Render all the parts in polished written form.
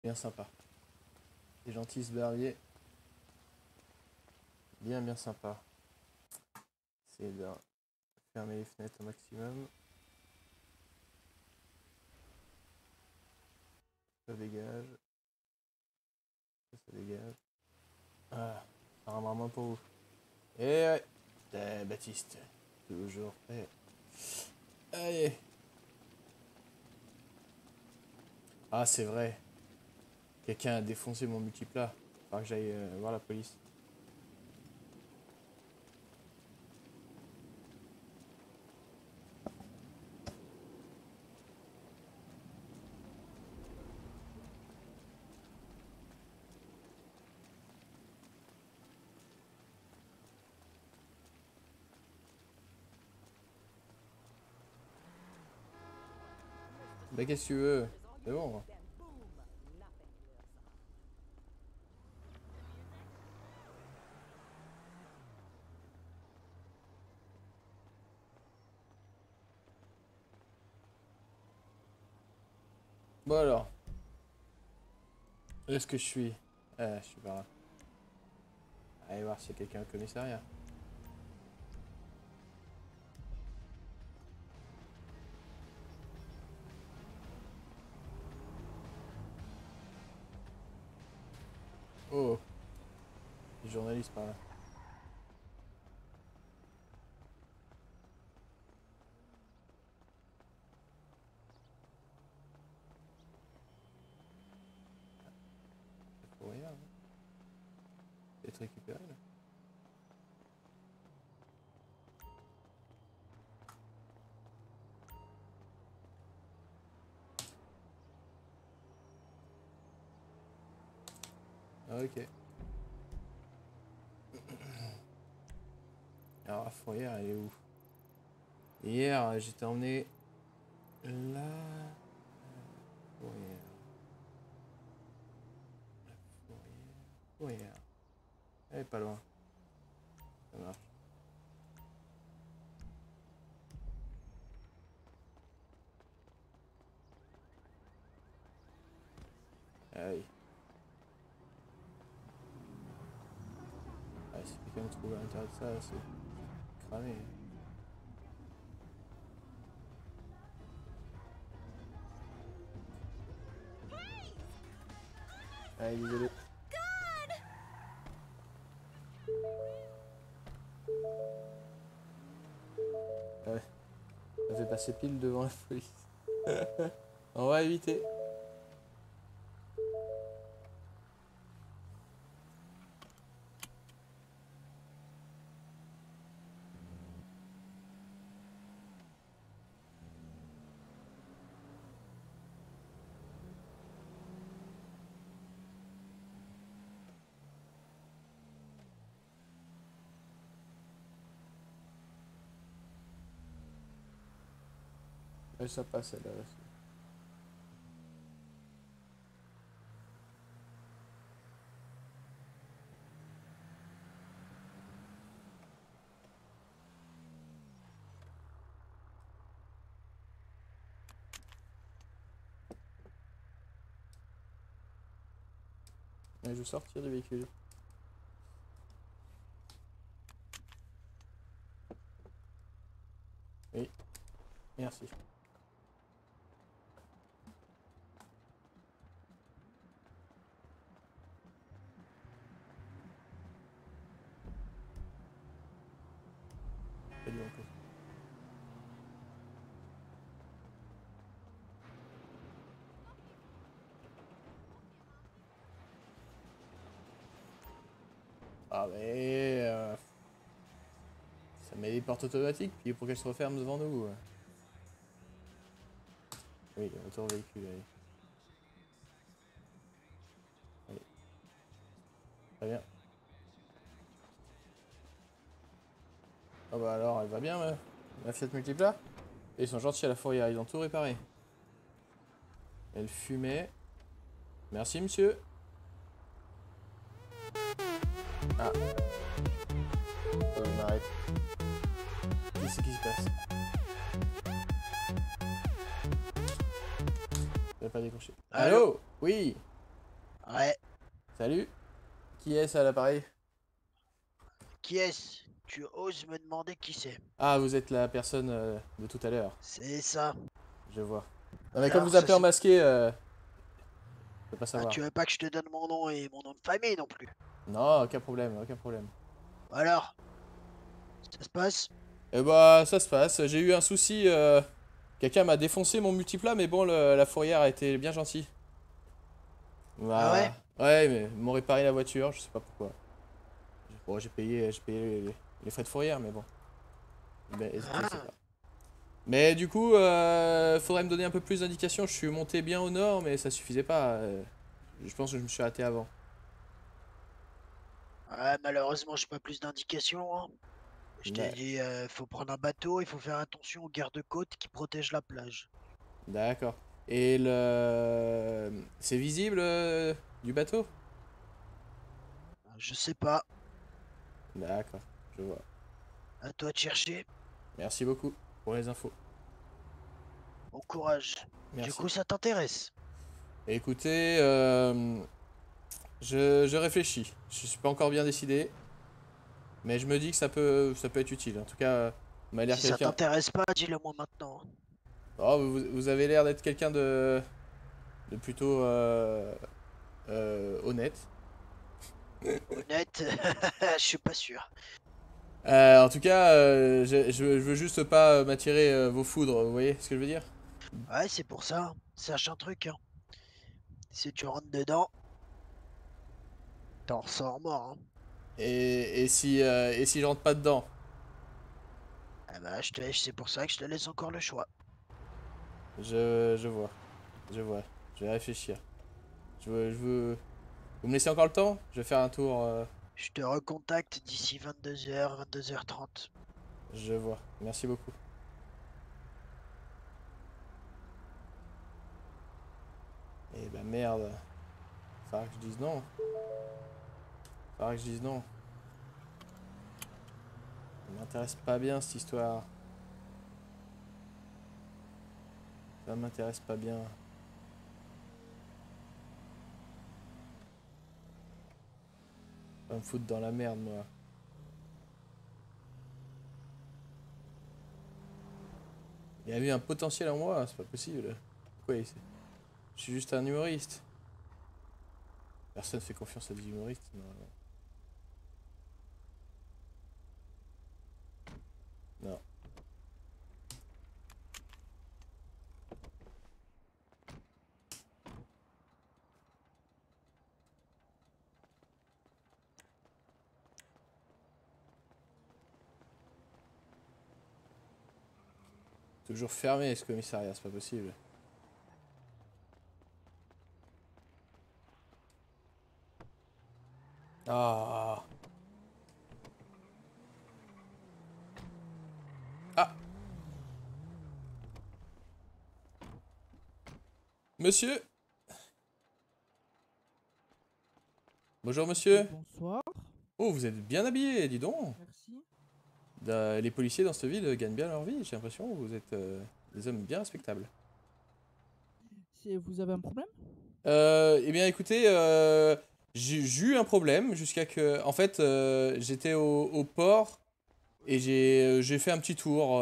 Bien sympa. Des gentils ce barbier. Bien sympa. C'est de fermer les fenêtres au maximum. Ça dégage. Ça dégage. Ah, ça rendra moins pour vous. Et ouais. Baptiste. Toujours prêt. Allez. Ah, c'est vrai. Quelqu'un a défoncé mon multiplat. Faudra que j'aille voir la police. Bah qu'est-ce que tu veux? C'est bon. Bon alors. Où est-ce que je suis? Je suis par là. Allez voir s'il y a quelqu'un au commissariat. Oh. Les journalistes par là. Faut rien. Hein. Peut-être récupéré là. Ah, ok. Alors la fourrière elle est où? Hier j'étais emmené là. Fourrière. Fourrière. Elle est pas loin. Ça marche. Aïe. Ah, si quelqu'un me trouve à l'intérieur de ça, c'est cramé. Allez, désolé. Ouais, ça fait passer pile devant la police. On va éviter. Ouais, ça passe là. Ouais, je vais sortir du véhicule. Oui, merci. Salut, oncle. Ah mais ça met des portes automatiques, puis pour qu'elles se referment devant nous. Oui, retour véhicule, allez. Allez. Très bien. Ah bah alors, elle va bien, la Fiat Multipla. Et ils sont gentils à la fourrière, ils ont tout réparé. Elle fumait. Merci, monsieur. Ah. On arrête. Qu'est-ce qui se passe? Je vais pas décrocher. Allô? Oui. Ouais. Salut. Qui est-ce à l'appareil? Qui est-ce? Tu oses me demander qui c'est? Ah, vous êtes la personne de tout à l'heure. C'est ça. Je vois. Non mais comme Alors, vous ça appelez en c'est... masqué, je peux pas Ah, savoir. tu veux pas que je te donne mon nom et mon nom de famille non plus. Non, aucun problème, aucun problème. Alors, ça se passe? Eh bah, ça se passe. J'ai eu un souci. Quelqu'un m'a défoncé mon multiplat, mais bon, la fourrière a été bien gentille. Ah ouais? Ouais, mais ils m'ont réparé la voiture, je sais pas pourquoi. Bon, j'ai payé les frais de fourrière, mais bon. Mais je sais Ah, pas. Mais du coup, faudrait me donner un peu plus d'indications. Je suis monté bien au nord, mais ça suffisait pas. Je pense que je me suis raté avant. ouais, malheureusement, j'ai pas plus d'indications, hein. Je t'ai D'a- dit, faut prendre un bateau, il faut faire attention aux gardes-côtes qui protègent la plage. D'accord. Et c'est visible du bateau? Je sais pas, D'accord, je vois. à toi de chercher. Merci beaucoup pour les infos. Bon courage. Du Merci. coup, ça t'intéresse? Écoutez, je réfléchis. Je suis pas encore bien décidé, mais je me dis que ça peut être utile. En tout cas, vous m'avez l'air Si ça quelqu'un. t'intéresse pas, dis-le moi maintenant. Oh, vous avez l'air d'être quelqu'un de plutôt honnête. Honnête, je suis pas sûr. En tout cas, je veux juste pas m'attirer vos foudres, vous voyez ce que je veux dire? Ouais, c'est pour ça. Sache un truc, hein. Si tu rentres dedans, t'en ressors mort, hein. Et si je rentre pas dedans? Ah bah, c'est pour ça que je te laisse encore le choix. Je vois, je vois. Je vais réfléchir. Vous me laissez encore le temps? Je vais faire un tour. Je te recontacte d'ici 22h, 22h30. Je vois. Merci beaucoup. Eh ben merde. Faudra que je dise non. Faudra que je dise non. Ça m'intéresse pas bien cette histoire. Ça m'intéresse pas bien. Pas me foutre dans la merde, moi. Il y a eu un potentiel en moi, c'est pas possible. Pourquoi je suis juste un humoriste. Personne fait confiance à des humoristes, normalement. Non. Toujours fermé ce commissariat, c'est pas possible. Ah. Ah. Monsieur. Bonjour monsieur. Bonsoir, Oh, vous êtes bien habillé, dis donc. merci. Les policiers dans cette ville gagnent bien leur vie, j'ai l'impression. Vous êtes des hommes bien respectables. Vous avez un problème? Eh bien, écoutez, j'ai eu un problème jusqu'à que. En fait, j'étais au port et j'ai fait un petit tour.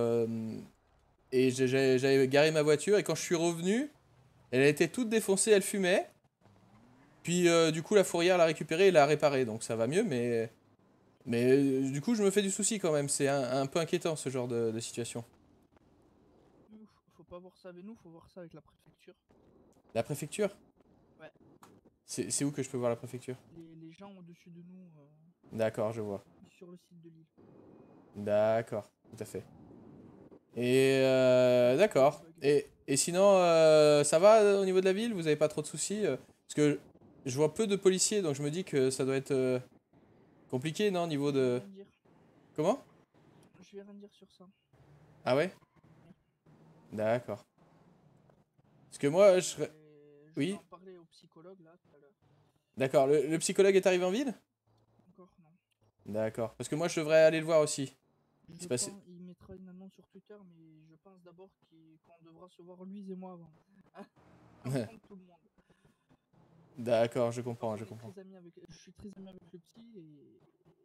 Et j'avais garé ma voiture. Et quand je suis revenu, elle était toute défoncée, elle fumait. Puis, du coup, la fourrière l'a récupérée et l'a réparée. Donc, ça va mieux, mais. Mais du coup, je me fais du souci quand même. C'est un peu inquiétant ce genre de situation. Nous, faut pas voir ça avec nous, faut voir ça avec la préfecture. La préfecture? Ouais, C'est où que je peux voir la préfecture? les gens au-dessus de nous, D'accord, je vois. sur le site de l'île. D'accord, tout à fait. Et d'accord. Bug. Et sinon, ça va au niveau de la ville? Vous avez pas trop de soucis? Parce que je vois peu de policiers, donc je me dis que ça doit être compliqué, non, au niveau Je vais de... rien dire. Comment? Je vais rien dire sur ça. Ah ouais? Ouais. D'accord. Parce que moi, Je vais Oui, en reparler au psychologue là tout à l'heure. d'accord. Le psychologue est arrivé en ville? Encore non. D'accord. Parce que moi, je devrais aller le voir aussi. Je C'est passé... pense, il mettra une annonce sur Twitter, mais je pense d'abord qu'on devra se voir lui et moi avant. Avant tout le monde. D'accord, je comprends, je Je suis comprends. je suis très ami avec le petit et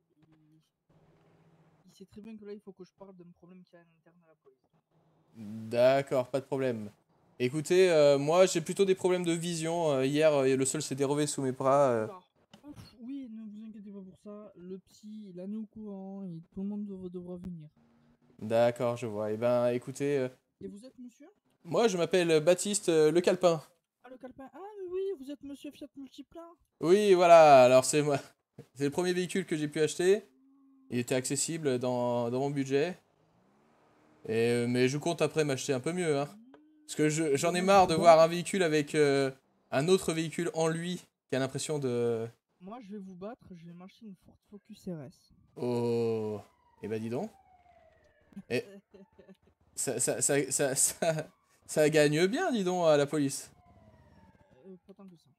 il sait très bien que là il faut que je parle d'un problème qu'il y a à l'interne à la police. D'accord, pas de problème. Écoutez, moi j'ai plutôt des problèmes de vision. Hier, le sol s'est dérové sous mes bras. Oula. Ouf, oui, ne vous inquiétez pas pour ça. Le psy, il en est au courant et tout le monde devra venir. D'accord, je vois. Eh ben, écoutez, Et vous êtes monsieur? moi je m'appelle Baptiste Le Calepin. Ah, le calepin. Ah, mais oui, vous êtes monsieur Fiat Multipla. Oui, voilà, alors c'est moi. C'est le premier véhicule que j'ai pu acheter. Il était accessible dans mon budget. Mais je compte après m'acheter un peu mieux, hein. Parce que j'en ai Moi, je marre vous de bats. voir un véhicule avec un autre véhicule en lui qui a l'impression de... Moi, je vais vous battre. Je vais m'acheter une Ford Focus RS. Oh... Eh ben dis donc. Et ça gagne bien, dis donc, à la police. Pas tant que ça.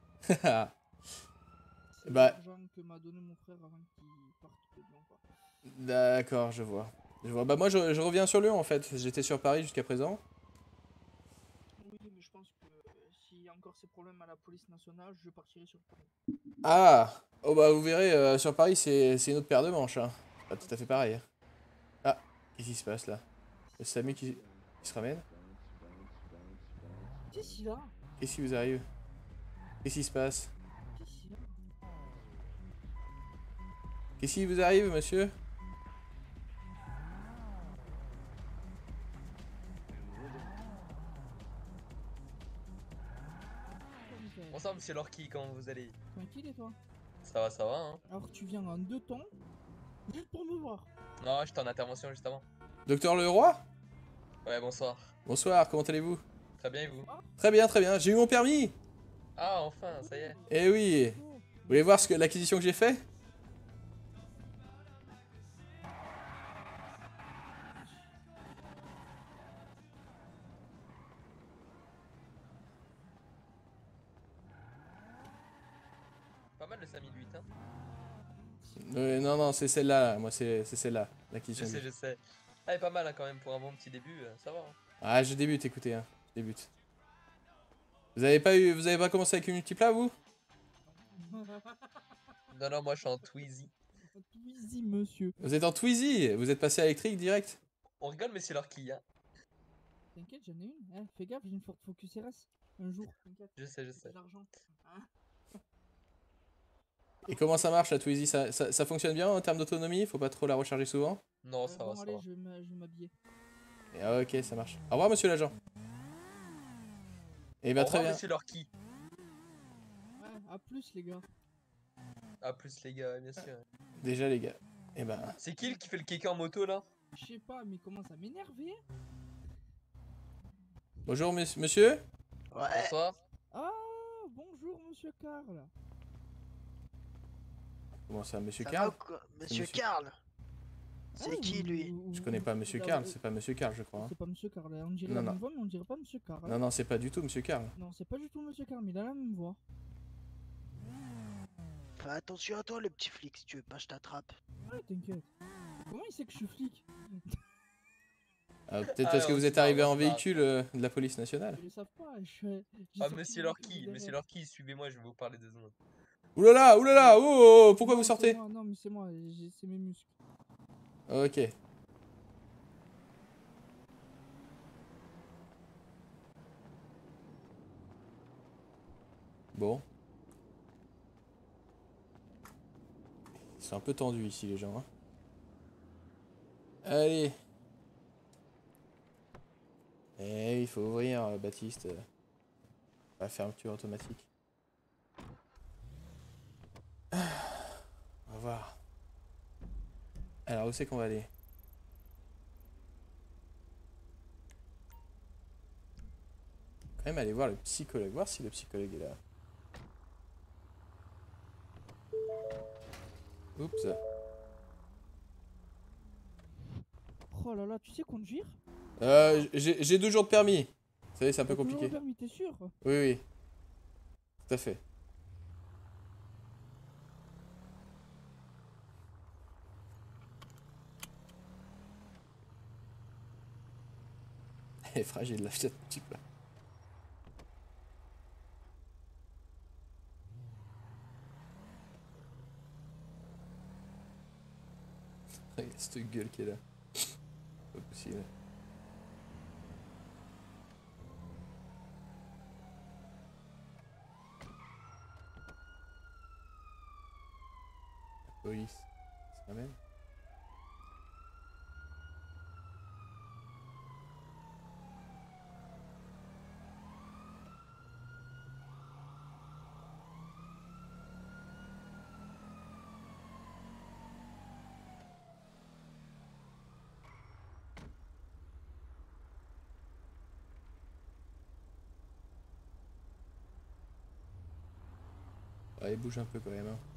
C'est Bah, l'argent que m'a donné mon frère avant qu'il parte de Lyon, quoi. d'accord, je vois. Je vois. Bah moi, je reviens sur Lyon, en fait. J'étais sur Paris jusqu'à présent. Oui, mais je pense que s'il y a encore ces problèmes à la police nationale, je partirai sur Paris. Ah! Oh bah vous verrez, sur Paris, c'est une autre paire de manches, hein. C'est pas tout à fait pareil, hein. Ah, qu'est-ce qui se passe, là? Le SAMU qui se ramène? Qu'est-ce qu'il a? Qu'est-ce qui vous arrive? Qu'est-ce qui se passe? Qu'est-ce qu'il a? Qu'est-ce qui vous arrive, monsieur? Bonsoir monsieur Lorky, comment vous allez? Tranquille et toi? Ça va hein? Alors tu viens en 2 temps, juste pour me voir. Non, j'étais en intervention juste avant. Docteur Leroy? Ouais, bonsoir. Bonsoir, comment allez-vous? Très bien et vous? Très bien, très bien. J'ai eu mon permis! Ah, enfin, ça y est. Eh oui! Oh, Vous voulez voir l'acquisition que j'ai fait? Pas mal le 5008 hein? Non, non, c'est celle-là. Moi, c'est celle-là, l'acquisition que j'ai Je sais. Ah, elle est pas mal hein, quand même pour un bon petit début, ça va. Hein. Ah, je débute, écoutez, hein. Je débute. Vous avez pas commencé avec une multipla, vous? Non, non, moi je suis en Twizy. Twizy, monsieur. Vous êtes en Twizy? Vous êtes passé à électrique direct? On rigole, monsieur Lorky, hein? T'inquiète, j'en ai une. Hein, fais gaffe, j'ai une Ford Focus RS. Un jour, t'inquiète. Je sais. J'ai de l'argent. Hein. Et comment ça marche la Twizy? Ça fonctionne bien en termes d'autonomie? Faut pas trop la recharger souvent? Non, ça Bon, va, ça allez, va. je vais m'habiller. Ah, ok, ça marche. Au revoir, monsieur l'agent. Eh Au bien, très revoir, bien. monsieur Lorky. Ouais, à plus, les gars. A plus les gars, bien sûr. Déjà, les gars. Eh ben, C'est qui fait le kéké en moto là? Je sais pas, mais il commence à m'énerver. bonjour, monsieur. Ouais, Bonsoir. Ah, bonjour, monsieur Karl. Comment ça, monsieur ça Karl? va ou quoi? Monsieur monsieur- Karl. C'est Ah, qui lui? Je connais pas monsieur Là, Karl, c'est pas monsieur Karl, je crois, hein. C'est pas monsieur Karl. On dirait Non, la non. même voix, mais on dirait pas monsieur Karl. Non, non, c'est pas du tout monsieur Karl. Non, c'est pas du tout monsieur Karl, mais il a la même voix. Fais attention à toi, le petit flic, si tu veux pas, je t'attrape. Ouais, t'inquiète. Comment il sait que je suis flic? Peut-être parce Alors, que vous c'est êtes pas arrivé grave, en c'est pas véhicule de la police nationale. Ils le savent pas. J'ai Ah, sorti monsieur mon Lorky, véhicule monsieur derrière. Lorky, suivez-moi, je vais vous parler 2 secondes. Oulala, oulala, oh, pourquoi Non, vous c'est sortez? moi, non, mais c'est moi, c'est mes muscles. Ok. Bon. Ils sont un peu tendus ici, les gens, hein. Allez. Eh, il faut ouvrir, Baptiste. La fermeture automatique. On va voir. Alors, où c'est qu'on va aller? Quand même aller voir le psychologue, voir si le psychologue est là. Oups. Oh là là, tu sais conduire? J'ai 2 jours de permis. Vous savez, c'est un peu T'as toujours compliqué. le permis, t'es sûr? Oui, oui. Tout à fait. Elle est fragile, la Fiat Multipla. Cette gueule qui est là. Pas possible. La police. C'est la même. Ouais, il bouge un peu quand même. Hein.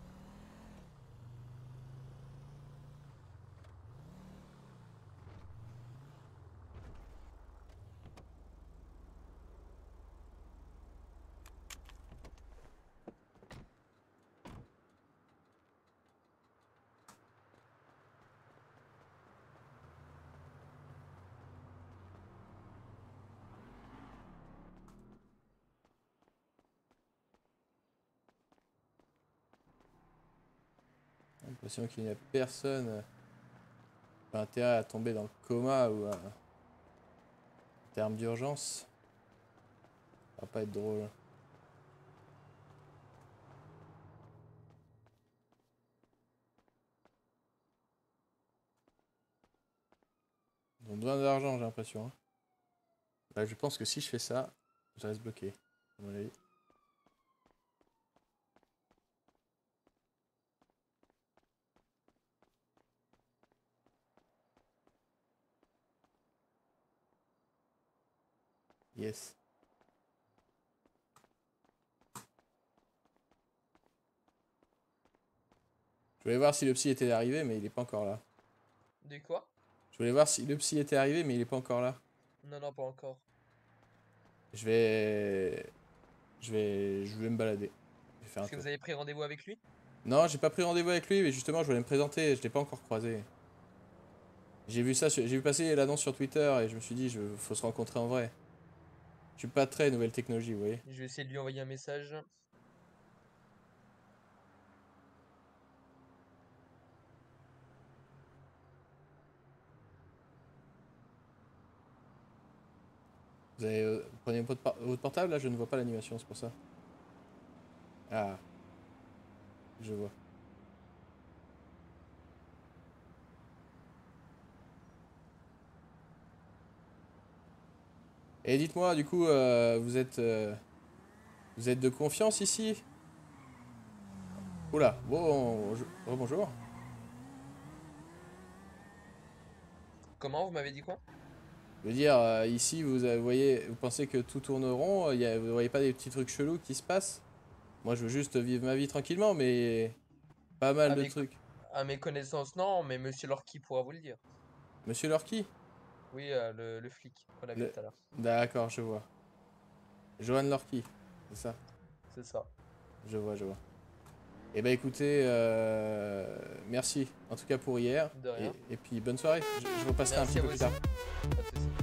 J'ai l'impression qu'il n'y a personne. Pas intérêt à tomber dans le coma ou en termes d'urgence. Ça va pas être drôle. Ils ont besoin d'argent, j'ai l'impression. Hein. Là, je pense que si je fais ça, je reste bloqué. À mon avis. Yes. Je voulais voir si le psy était arrivé, mais il est pas encore là. De quoi? Je voulais voir si le psy était arrivé, mais il est pas encore là. Non, non, pas encore. Je vais... Je vais me balader. Je vais faire un Est-ce que tour. vous avez pris rendez-vous avec lui? Non, j'ai pas pris rendez-vous avec lui, mais justement, je voulais me présenter. Je l'ai pas encore croisé. J'ai vu ça, j'ai vu passer l'annonce sur Twitter et je me suis dit, faut se rencontrer en vrai. Je suis pas très nouvelle technologie, vous voyez. Je vais essayer de lui envoyer un message. Vous prenez votre portable là, je ne vois pas l'animation, c'est pour ça. Ah, je vois. Et dites-moi, du coup, vous êtes de confiance ici? Oula, bonjour. Comment? Vous m'avez dit quoi? Je veux dire, ici, vous pensez que tout tourne rond, vous voyez pas des petits trucs chelous qui se passent? Moi, je veux juste vivre ma vie tranquillement, mais pas mal À de mes, trucs. à mes connaissances, non, mais Monsieur Lorky pourra vous le dire. Monsieur Lorky? Oui, le flic qu'on a vu Le- tout à l'heure. D'accord, je vois. Johan Lorky, c'est ça? C'est ça. Je vois, je vois. Eh ben écoutez, merci en tout cas pour hier. De rien. Et puis bonne soirée. Je repasserai un Merci petit à peu vous plus tard. aussi. Pas de soucis.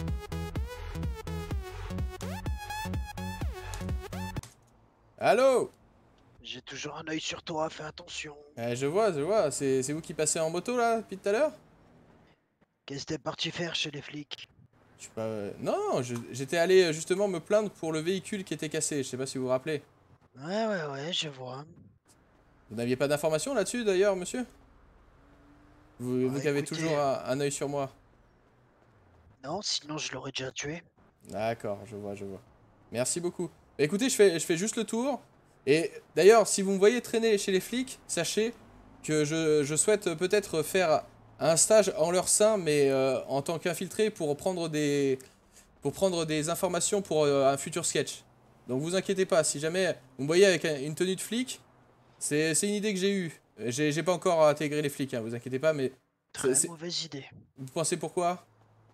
Allô? J'ai toujours un œil sur toi, fais attention. Je vois. C'est vous qui passez en moto là depuis tout à l'heure? Qu'est-ce que t'es parti faire chez les flics? Je suis pas. Non, j'étais allé justement me plaindre pour le véhicule qui était cassé. Je sais pas si vous vous rappelez. Ouais, je vois. Vous n'aviez pas d'informations là-dessus d'ailleurs, monsieur? Vous Ouais, qui avez écoutez, toujours un œil sur moi. non, sinon je l'aurais déjà tué. D'accord, je vois. Merci beaucoup. Écoutez, je fais juste le tour. Et d'ailleurs, si vous me voyez traîner chez les flics, sachez que je souhaite peut-être faire un stage en leur sein, mais en tant qu'infiltré pour prendre des informations pour un futur sketch. Donc vous inquiétez pas, si jamais vous me voyez avec une tenue de flic, c'est une idée que j'ai eue. J'ai pas encore intégré les flics, hein, vous inquiétez pas, mais Très c'est- mauvaise idée. vous pensez pourquoi?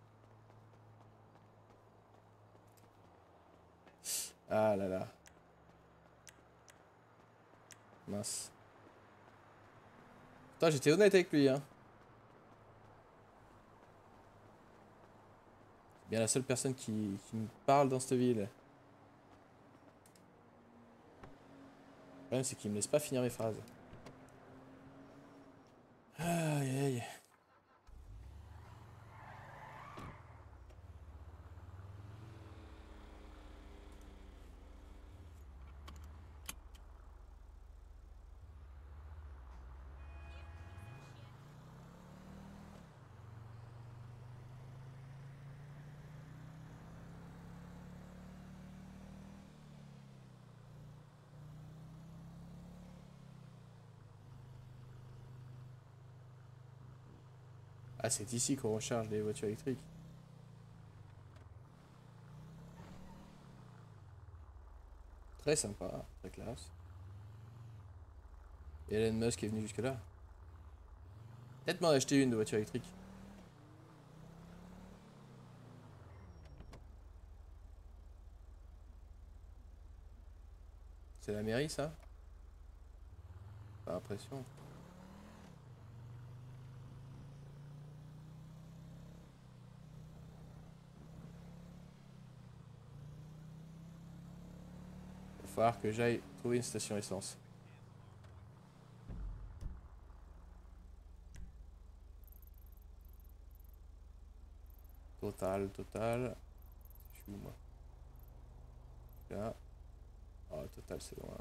Ah là là. Mince. Putain, j'étais honnête avec lui, hein. C'est bien la seule personne qui me parle dans cette ville. Le problème, c'est qu'il me laisse pas finir mes phrases. Aïe, aïe, aïe. Ah, c'est ici qu'on recharge les voitures électriques. Très sympa, très classe. Et Elon Musk est venu jusque là. Peut-être m'en acheter une de voiture électrique. C'est la mairie ça? Pas l'impression. Il va falloir que j'aille trouver une station essence. Total. Je suis où moi? Là. Oh, Total, c'est loin.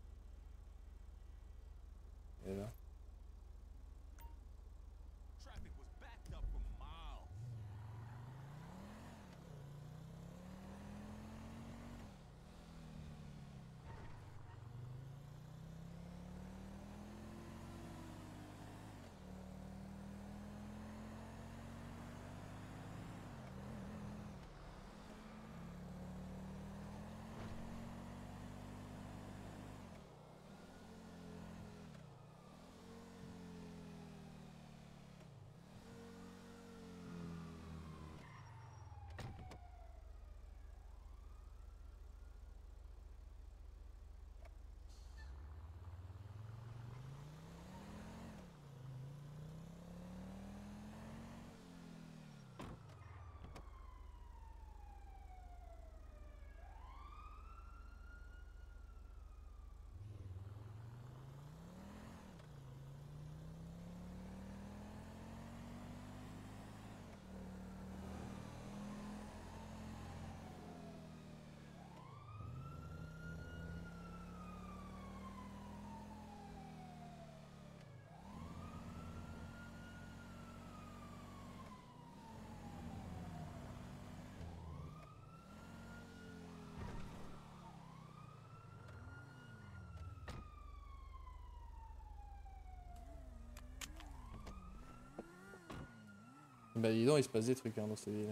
Et là. Bah dis donc, il se passe des trucs hein, dans cette ville.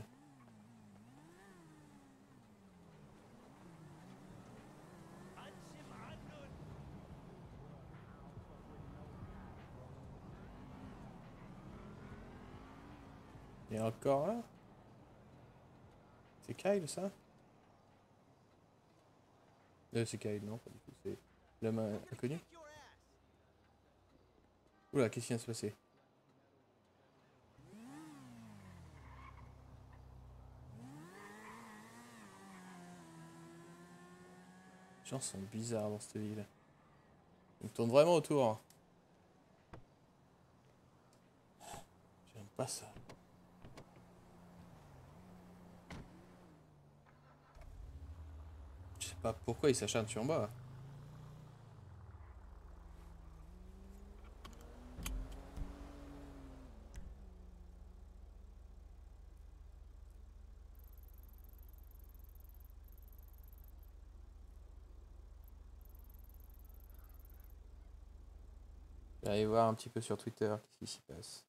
Et encore là? C'est Kyle ça? C'est Kyle, non, pas du tout, c'est l'homme inconnu. Oula, qu'est-ce qui vient de se passer? Les gens sont bizarres dans cette ville. Ils me tournent vraiment autour. J'aime pas ça. Je sais pas pourquoi ils s'acharnent sur moi. Je vais aller voir un petit peu sur Twitter qu'est-ce qui s'y passe.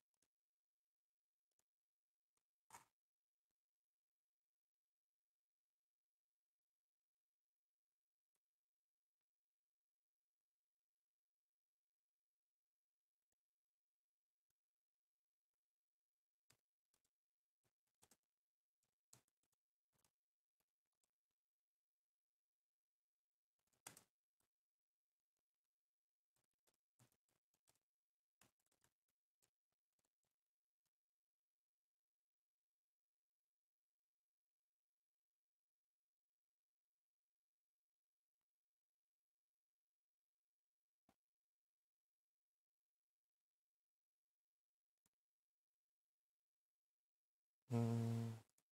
Hmm.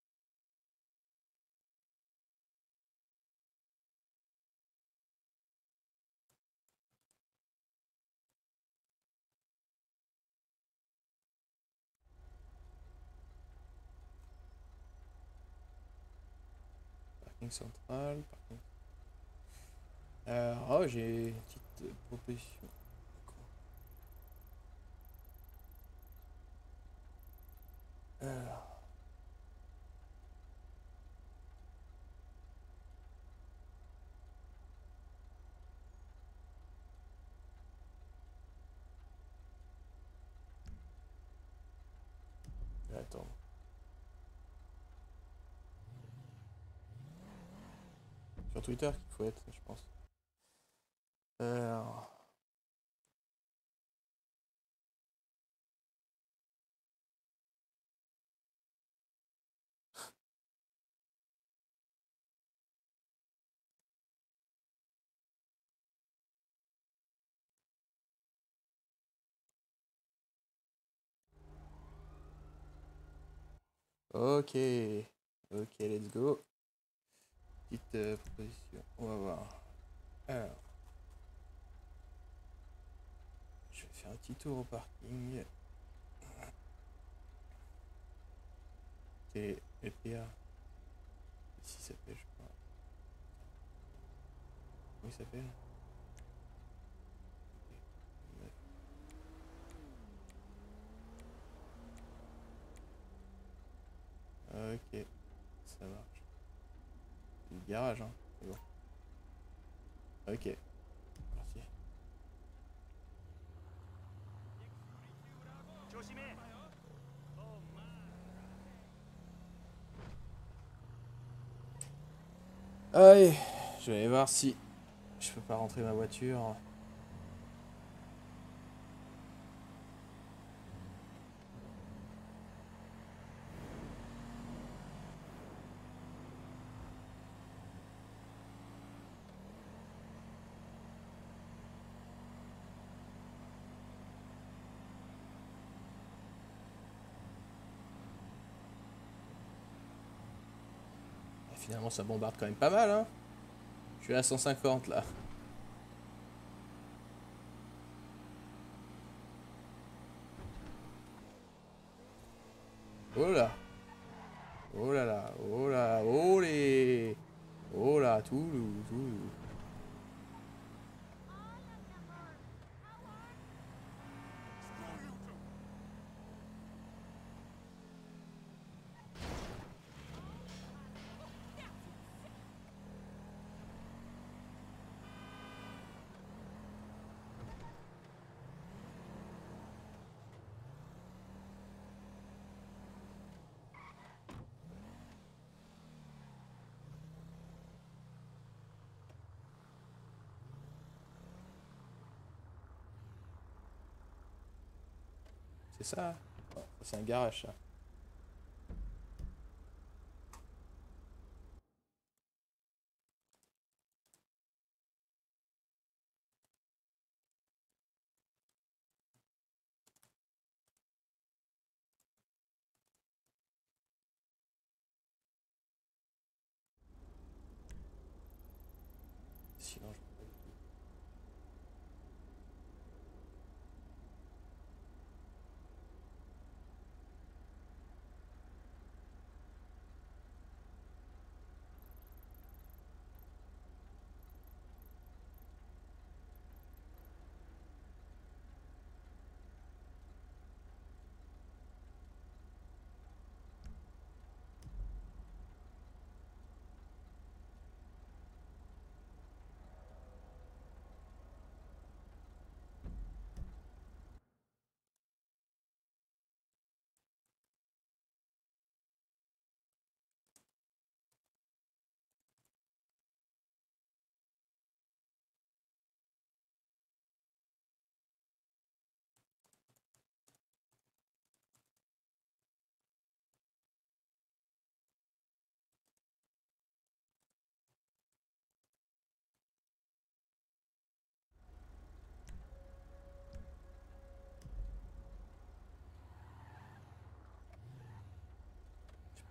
Parking central, parking. Oh, j'ai une petite proposition. Alors, attends. Sur Twitter qu'il faut être, je pense. Alors, ok. Ok, let's go. Petite proposition. On va voir. Alors, je vais faire un petit tour au parking. C'est LPA. Ici, ça s'appelle, je crois. Comment il s'appelle? Ok, ça marche. C'est le garage, hein. C'est bon. Ok, merci. Allez, je vais aller voir si je peux pas rentrer ma voiture. Et finalement, ça bombarde quand même pas mal, hein. Je suis à 150 là. Oh là. Oh là là. Oh là. Oh les. Oh là. Toulouse. Toulouse. C'est ça? Oh, c'est un garage ça. Sinon, je...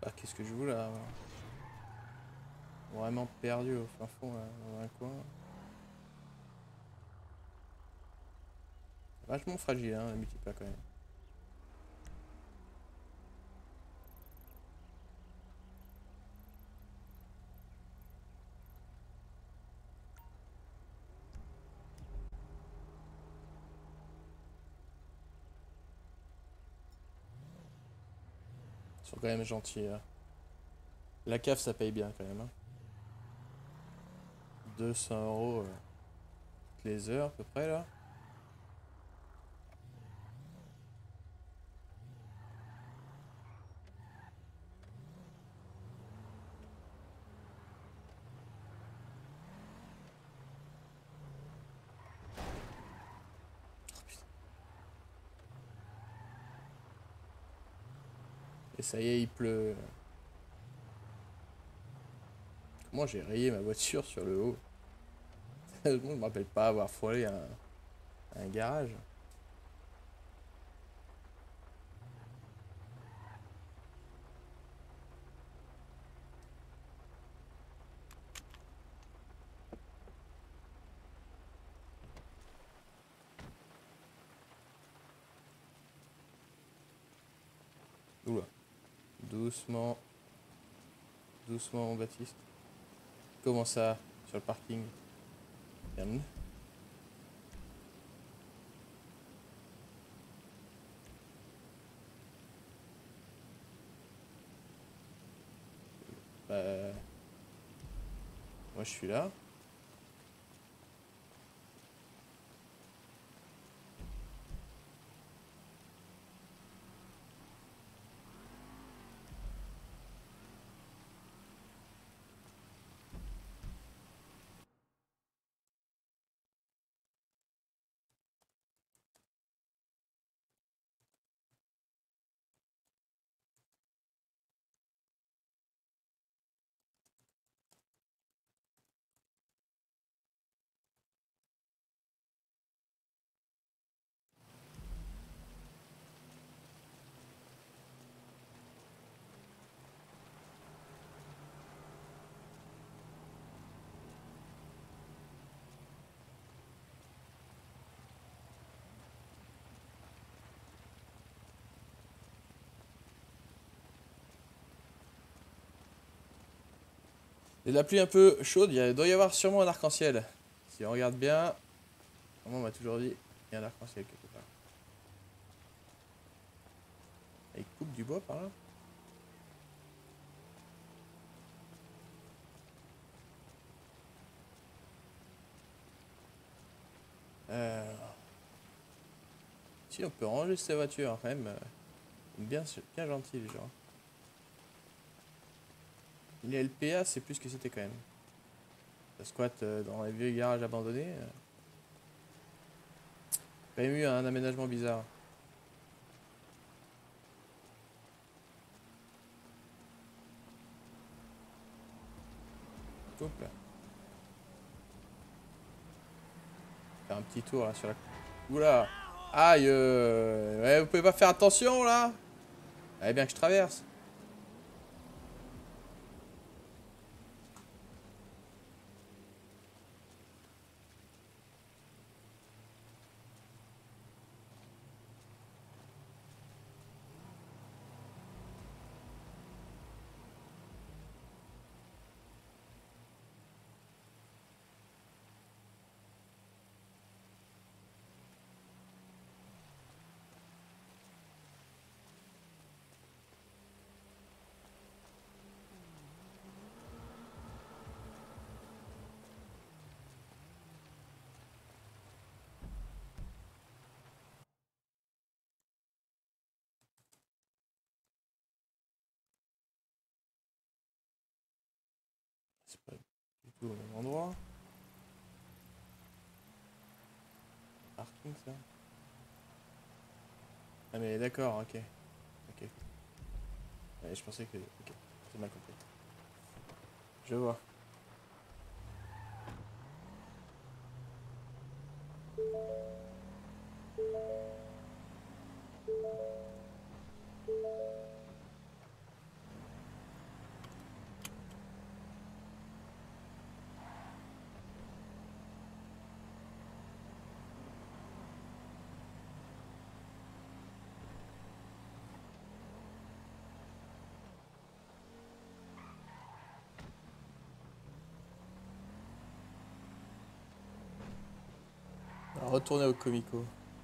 Ah, qu'est-ce que je vous là? Vraiment perdu au fin fond, là, dans un coin. Vachement fragile, hein, la multipla quand même. Ils sont quand même gentils. La cave, ça paye bien quand même. Hein. 200 € toutes les heures à peu près là. Oh, putain. Et ça y est, il pleut. Comment j'ai rayé ma voiture sur le haut? Je me rappelle pas avoir frôlé un garage. Oula. Doucement. Doucement, mon Baptiste. Comment ça, sur le parking? Calme. Bah, moi je suis là. Et la pluie un peu chaude, il doit y avoir sûrement un arc-en-ciel. Si on regarde bien, on m'a toujours dit qu'il y a un arc-en-ciel quelque part. Et il coupe du bois par là. Si on peut ranger cette voiture quand même. Bien, bien gentil les gens. Les LPA c'est plus que c'était quand même. Ça squatte dans les vieux garages abandonnés. Quand même eu un aménagement bizarre. Hop là. Faire un petit tour là sur la... Oula. Aïe ouais, vous pouvez pas faire attention là? Eh bien que je traverse. C'est pas du tout au même endroit. Parking ça. Ah mais d'accord, ok. Ok. Ouais, je pensais que... Ok, c'est mal compris. Je vois. retourner au Comico.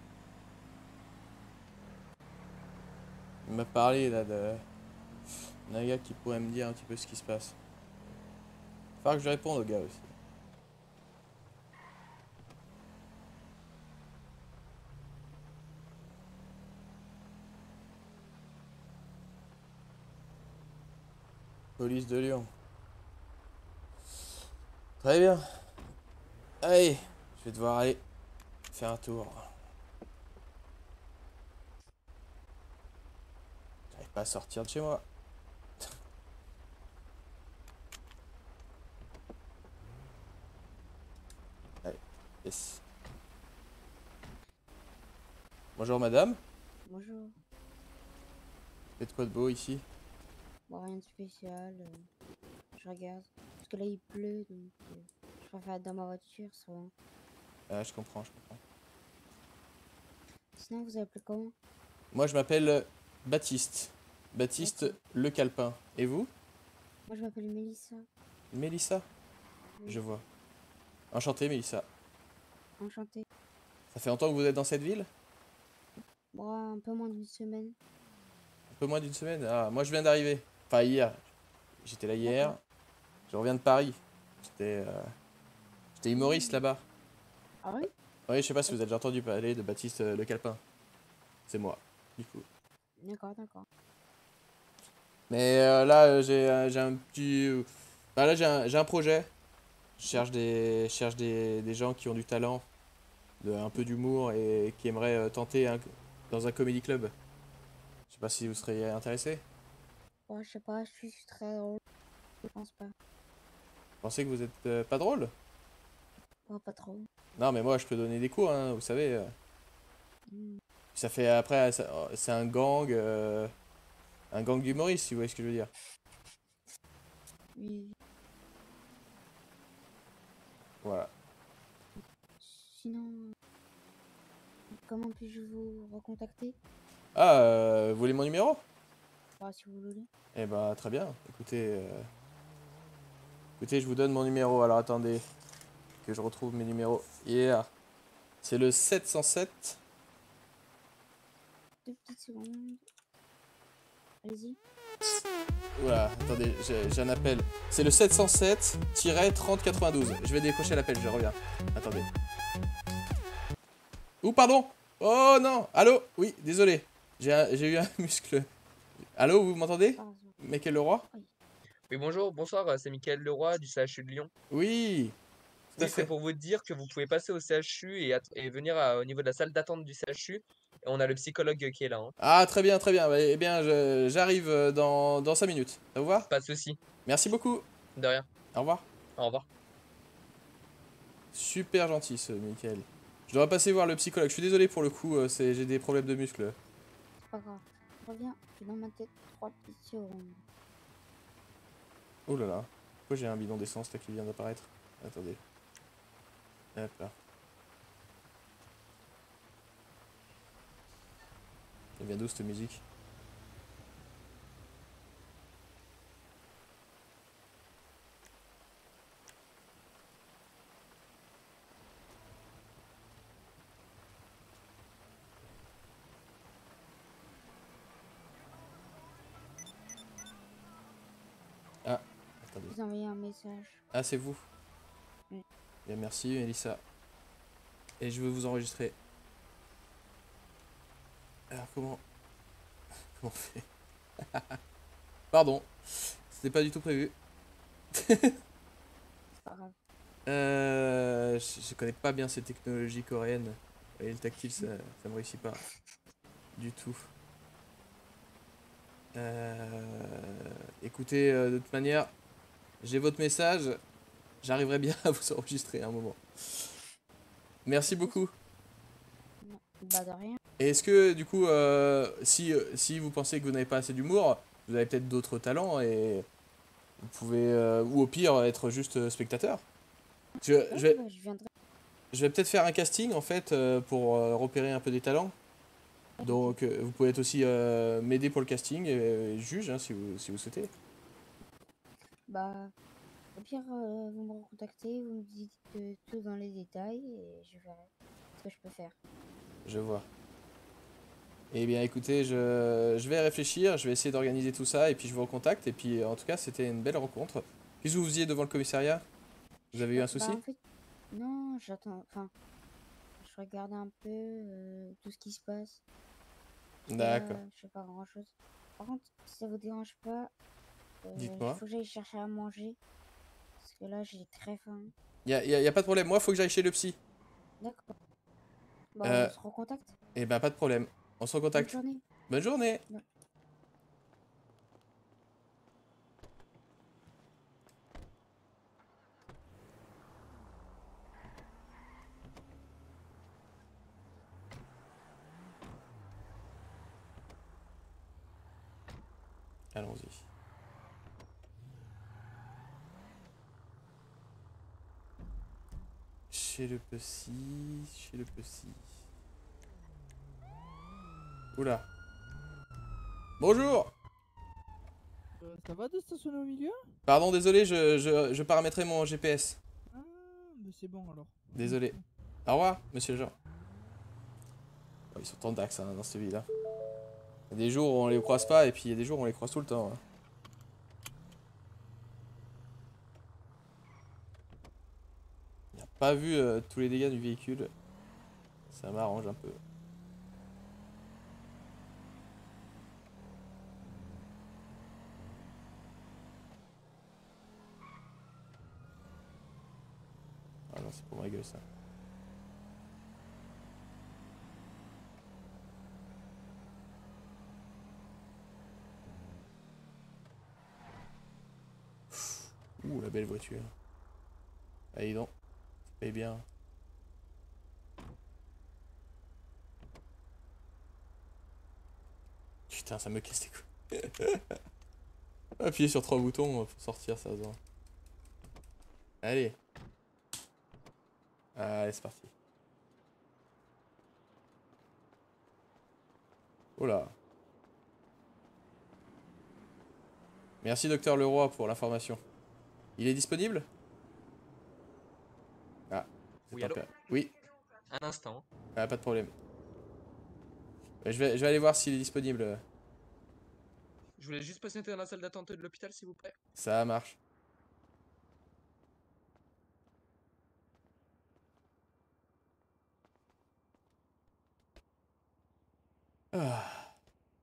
Il m'a parlé là d'un gars qui pourrait me dire un petit peu ce qui se passe. Faudra que je réponde au gars aussi. Police de Lyon. Très bien. Allez, je vais devoir aller faire un tour. J'arrive pas à sortir de chez moi. Allez, yes. Bonjour madame, Bonjour. faites quoi de beau ici? Bon, rien de spécial. Je regarde. Parce que là, il pleut, donc je préfère être dans ma voiture, ça va. Ah, je comprends, je comprends. Sinon, vous appelez comment? Moi je m'appelle Baptiste. Baptiste D'accord. Le Calepin. Et vous? Moi, je m'appelle Mélissa. Mélissa? Oui. Je vois. Enchanté Mélissa. Enchantée. Ça fait longtemps que vous êtes dans cette ville? Bon, un peu moins d'une semaine. Un peu moins d'une semaine? Ah, moi je viens d'arriver. Enfin hier. J'étais là hier. D'accord. Je reviens de Paris. J'étais humoriste là-bas. Ah oui? Oui, je sais pas si vous avez déjà entendu parler de Baptiste Le Calepin. C'est moi, du coup. D'accord, d'accord. Mais là, j'ai un petit... bah, là, j'ai un projet. Je cherche des gens qui ont du talent, un peu d'humour et qui aimeraient tenter dans un comedy club. Je sais pas si vous seriez intéressé. Bon, je sais pas, je suis très drôle. Je pense pas. Vous pensez que vous êtes pas drôle? Bon, pas trop. Non, mais moi, je peux donner des cours, hein, vous savez. Hmm. Ça fait après, c'est un gang d'humoristes, si vous voyez ce que je veux dire. Oui. Voilà. Sinon, comment puis-je vous recontacter? Ah, vous voulez mon numéro? Bah, si vous voulez. Eh bah, très bien. Écoutez, je vous donne mon numéro. Alors, attendez que je retrouve mes numéros. Yeah. C'est le 707. 2 petites secondes. Allez-y. Oula, attendez, j'ai un appel. C'est le 707-3092. Je vais décrocher l'appel, je reviens. Attendez. Ouh, pardon! Oh non! Allô? Oui, désolé. J'ai eu un muscle. Allô, vous m'entendez? Pardon. Michael Leroy? Oui, bonjour, bonsoir, c'est Mickaël Leroy du CHU de Lyon. Oui, tout à Oui, c'est fait. pour vous dire que vous pouvez passer au CHU et venir au niveau de la salle d'attente du CHU. Et on a le psychologue qui est là, hein. Ah, très bien, très bien. Bah, eh bien, j'arrive dans 5 minutes. Ça vous va? Pas de souci, Merci beaucoup. de rien. Au revoir. Au revoir. Super gentil ce Michael. Je devrais passer voir le psychologue. Je suis désolé pour le coup, j'ai des problèmes de muscles. C'est pas grave. Je reviens. J'ai dans ma tête 3 petites secondes. Oh là là. Pourquoi j'ai un bidon d'essence là qui vient d'apparaître? Attendez. Hop là. Elle vient d'où cette musique? Ah, attendez. Je vous envoyer un message. Ah, c'est vous. Oui. Bien, merci, Melissa. Et je vais vous enregistrer. Alors, comment on fait? Pardon, c'était pas du tout prévu. C'est pas grave. Je connais pas bien ces technologies coréennes. Et le tactile, ça me réussit pas. Du tout. Écoutez, de toute manière, j'ai votre message. J'arriverai bien à vous enregistrer à un moment. Merci beaucoup. Non. Bah, de rien. Et est-ce que, du coup, si vous pensez que vous n'avez pas assez d'humour, vous avez peut-être d'autres talents et vous pouvez, ou au pire, être juste spectateur. Je, Ouais, je vais, bah, je viendrai. je vais peut-être faire un casting, en fait, pour repérer un peu des talents. Donc, vous pouvez être aussi m'aider pour le casting et juge, hein, si vous souhaitez. Bah, Au pire, vous me recontactez, vous me dites tout dans les détails et je verrai ce que je peux faire. Je vois. Eh bien, écoutez, je vais réfléchir, je vais essayer d'organiser tout ça et puis je vous recontacte. Et puis, en tout cas, c'était une belle rencontre. Puisque vous faisiez devant le commissariat, vous avez eu un souci? Bah, en fait, non, j'attends. Enfin, je regarde un peu tout ce qui se passe. Parce que D'accord. là, je fais pas grand-chose. Par contre, si ça vous dérange pas, il Dites-moi. faut que j'aille chercher à manger. Parce que là, j'ai très faim. Y a pas de problème. Moi, faut que j'aille chez le psy. D'accord. Bah, on Euh, se recontacte. eh ben, pas de problème. On se Bonne recontacte. journée. Bonne journée. Ouais. Allons-y. Chez le psy, chez le psy. Oula. Bonjour. Ça va de stationner au milieu? Pardon, désolé, je paramétrais mon GPS. Ah, mais c'est bon alors. Désolé. Au revoir, monsieur Jean. Oh, ils sont tant d'axes hein, dans cette ville. Hein. Il y a des jours où on les croise pas et puis il y a des jours où on les croise tout le temps. Hein. Il n'a pas vu tous les dégâts du véhicule. Ça m'arrange un peu. Ah non, c'est pour ma gueule ça. Ouh, la belle voiture. Allez donc, ça paye bien. Putain, ça me casse les couilles. Appuyer sur 3 boutons pour sortir, ça se voit. Allez. Allez, c'est parti. Oh là. Merci docteur Leroy pour l'information. Il est disponible? Ah, c'est Oui, pas allô? pire. Oui, Un instant. ah, pas de problème. Je vais aller voir s'il est disponible. Je voulais juste patienter dans la salle d'attente de l'hôpital, s'il vous plaît. Ça marche. Ah,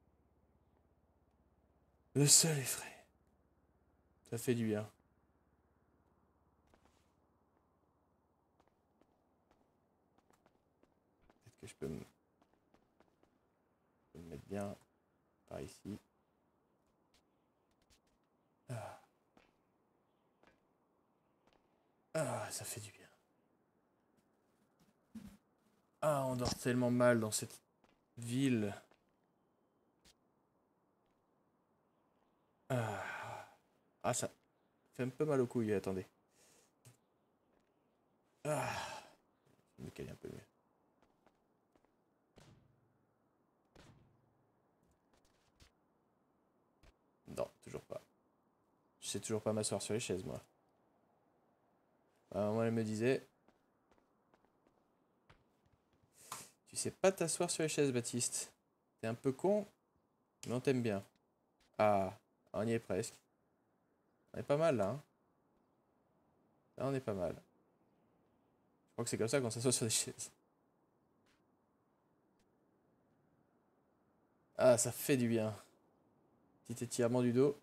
le sol est frais. Ça fait du bien. Peut-être que je peux me mettre bien par ici. Ah. Ah, ça fait du bien. Ah, on dort tellement mal dans cette ville. Ah, ah ça fait un peu mal aux couilles, attendez. Ah, je vais me caler un peu mieux. Non, toujours pas. Je sais toujours pas m'asseoir sur les chaises, moi. Moi, elle me disait... Tu sais pas t'asseoir sur les chaises, Baptiste. T'es un peu con, mais on t'aime bien. Ah, on y est presque. On est pas mal, là. Hein. Là, on est pas mal. Je crois que c'est comme ça qu'on s'assoit sur des chaises. Ah, ça fait du bien. Petit étirement du dos.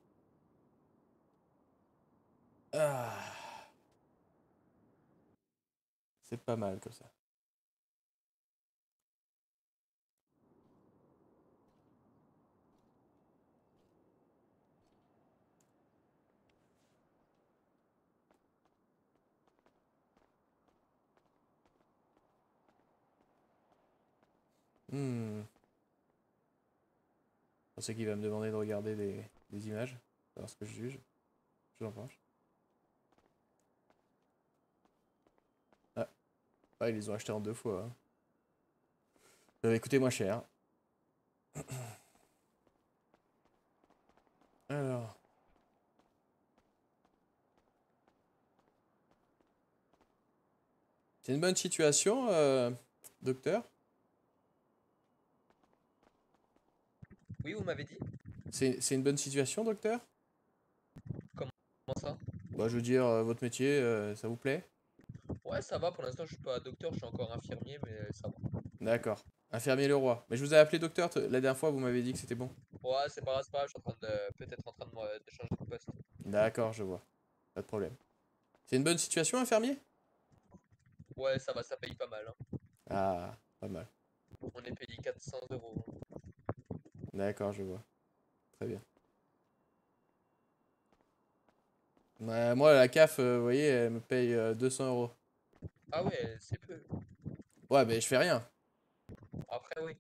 Ah, c'est pas mal comme ça. Hmm. Je pensais qu'il va me demander de regarder des images. Savoir ce que je juge. Je vous en penche. Ah. Ah, ils les ont achetés en 2 fois. Hein. Ça avait coûté moins cher. Alors. C'est une bonne situation, docteur? Oui, vous m'avez dit? C'est une bonne situation, docteur? Comment ça? Bah, je veux dire, votre métier, ça vous plaît? Ouais, ça va, pour l'instant, je suis pas docteur, je suis encore infirmier, mais ça va. D'accord. Infirmier Leroy. Mais je vous ai appelé docteur la dernière fois, vous m'avez dit que c'était bon. Ouais, c'est pas grave, je suis en train de, peut-être en train de changer de poste. D'accord, je vois. Pas de problème. C'est une bonne situation, infirmier? Ouais, ça va, ça paye pas mal, hein. Ah, pas mal. On est payé 400 €. D'accord, je vois. Très bien. Ouais, moi, la CAF, vous voyez, elle me paye 200 €. Ah ouais, c'est peu. Ouais, mais je fais rien. Après, oui.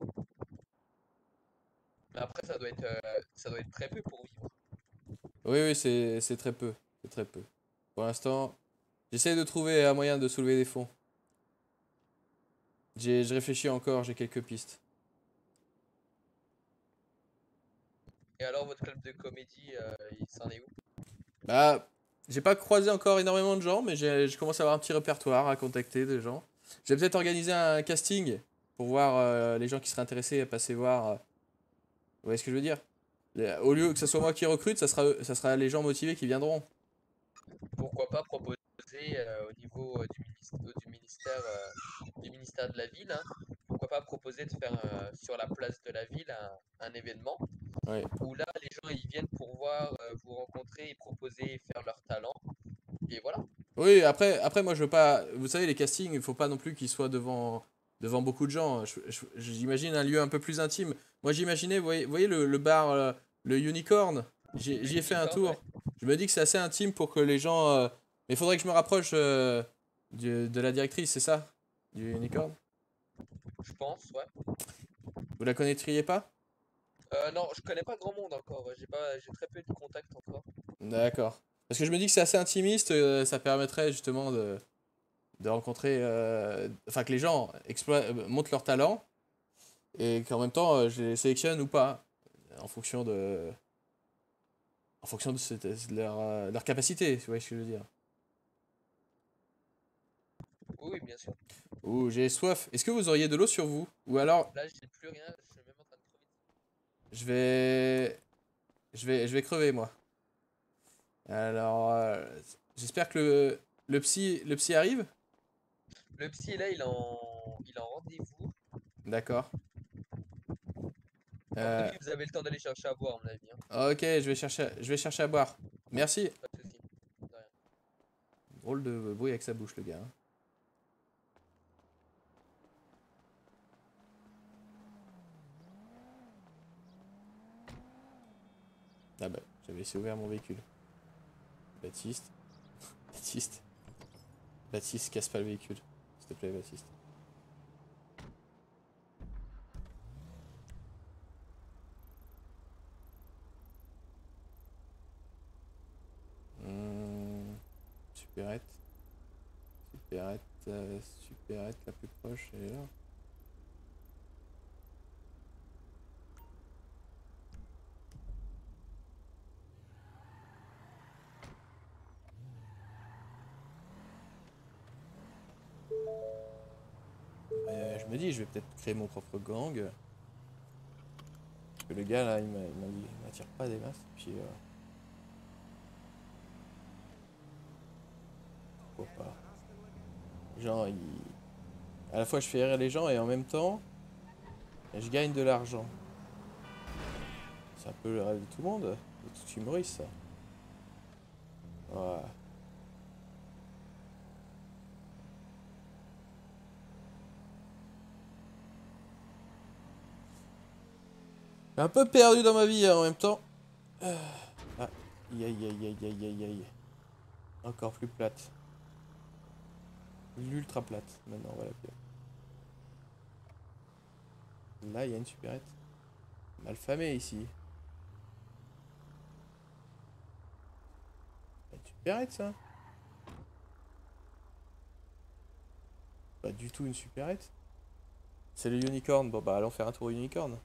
Mais après, ça doit être très peu pour vivre. Oui, oui, c'est très peu. C'est très peu. Pour l'instant, j'essaie de trouver un moyen de soulever des fonds. Je réfléchis encore, j'ai quelques pistes. Et alors, votre club de comédie, il s'en est où? Bah, j'ai pas croisé encore énormément de gens, mais je commence à avoir un petit répertoire à contacter des gens. Je vais peut-être organiser un casting pour voir les gens qui seraient intéressés à passer voir. Vous voyez ce que je veux dire? Au lieu que ce soit moi qui recrute, ça sera les gens motivés qui viendront. Pourquoi pas proposer au niveau du ministère de la ville, hein, pourquoi pas proposer de faire sur la place de la ville un événement Ouais. où là les gens ils viennent pour voir, vous rencontrer et proposer, faire leur talent. Et voilà. Oui, après, moi, je veux pas. Vous savez, les castings, il faut pas non plus qu'ils soient devant beaucoup de gens. J'imagine un lieu un peu plus intime. Moi, j'imaginais, vous voyez le bar, le Unicorn. Le J'y ai fait un unicorn, ouais. tour. Je me dis que c'est assez intime pour que les gens. Mais il faudrait que je me rapproche de la directrice, c'est ça? Du Unicorn. Je pense, ouais. Vous la connaîtriez pas? Non, je connais pas grand monde encore. J'ai très peu de contacts encore. D'accord. Parce que je me dis que c'est assez intimiste, ça permettrait justement de rencontrer. Enfin, que les gens montrent leur talent. Et qu'en même temps, je les sélectionne ou pas, en fonction de, de leur capacité, vous voyez ce que je veux dire. Oui, oui, bien sûr. Ouh, j'ai soif. Est-ce que vous auriez de l'eau sur vous? Ou alors, Là, j'ai plus rien. Je suis même en train de crever. je vais, je vais crever, moi. Alors, j'espère que le psy arrive. Le psy là, il est en rendez-vous. D'accord. À mon Euh, avis, vous avez le temps d'aller chercher à boire, à mon avis, hein. ok, je vais chercher à boire. Merci. Pas de soucis. De rien. Drôle de bruit avec sa bouche, le gars, hein. Ah bah, j'avais laissé ouvert mon véhicule. Baptiste. Baptiste. Baptiste, casse pas le véhicule. S'il te plaît, Baptiste. Supérette. Supérette. Supérette la plus proche, elle est là. Je me dis, je vais peut-être créer mon propre gang. Parce que le gars là, il m'attire pas des masses. Puis, pourquoi pas. Genre, à la fois je fais rire les gens et en même temps, je gagne de l'argent. C'est un peu le rêve de tout le monde, de tout humoriste, ça. Ouais. Un peu perdu dans ma vie hein, en même temps. Ah, aïe aïe aïe aïe aïe aïe aïe. Encore plus plate. L'ultra plate, maintenant on va l'appeler. Là, il y a une supérette. Malfamée ici. Une supérette, ça? Pas du tout une supérette. C'est le unicorn. Bon, bah, allons faire un tour au unicorn.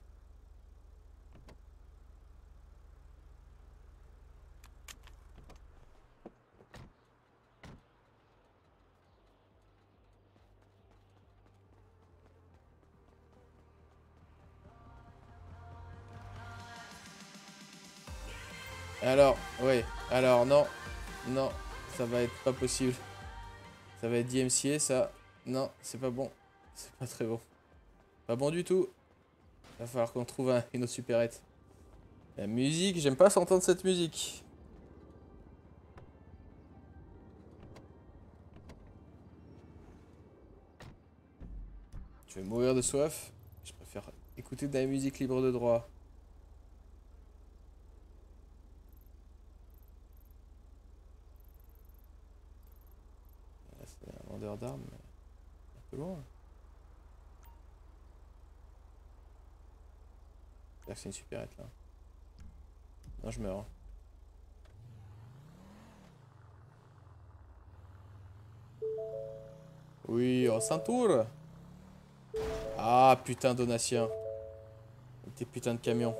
Alors, ouais. Alors, non. Non, ça va être pas possible. Ça va être DMCA, ça. Non, c'est pas bon. C'est pas très bon. Pas bon du tout. Va falloir qu'on trouve une autre supérette. La musique, j'aime pas s'entendre cette musique. Je vais mourir de soif. Je préfère écouter de la musique libre de droit. Là, c'est un vendeur d'armes, mais un peu loin. J'espère que c'est une supérette là. Non, je meurs. Oui, en Saint-Tour. Ah, putain, Donatien. Tes putains de camions.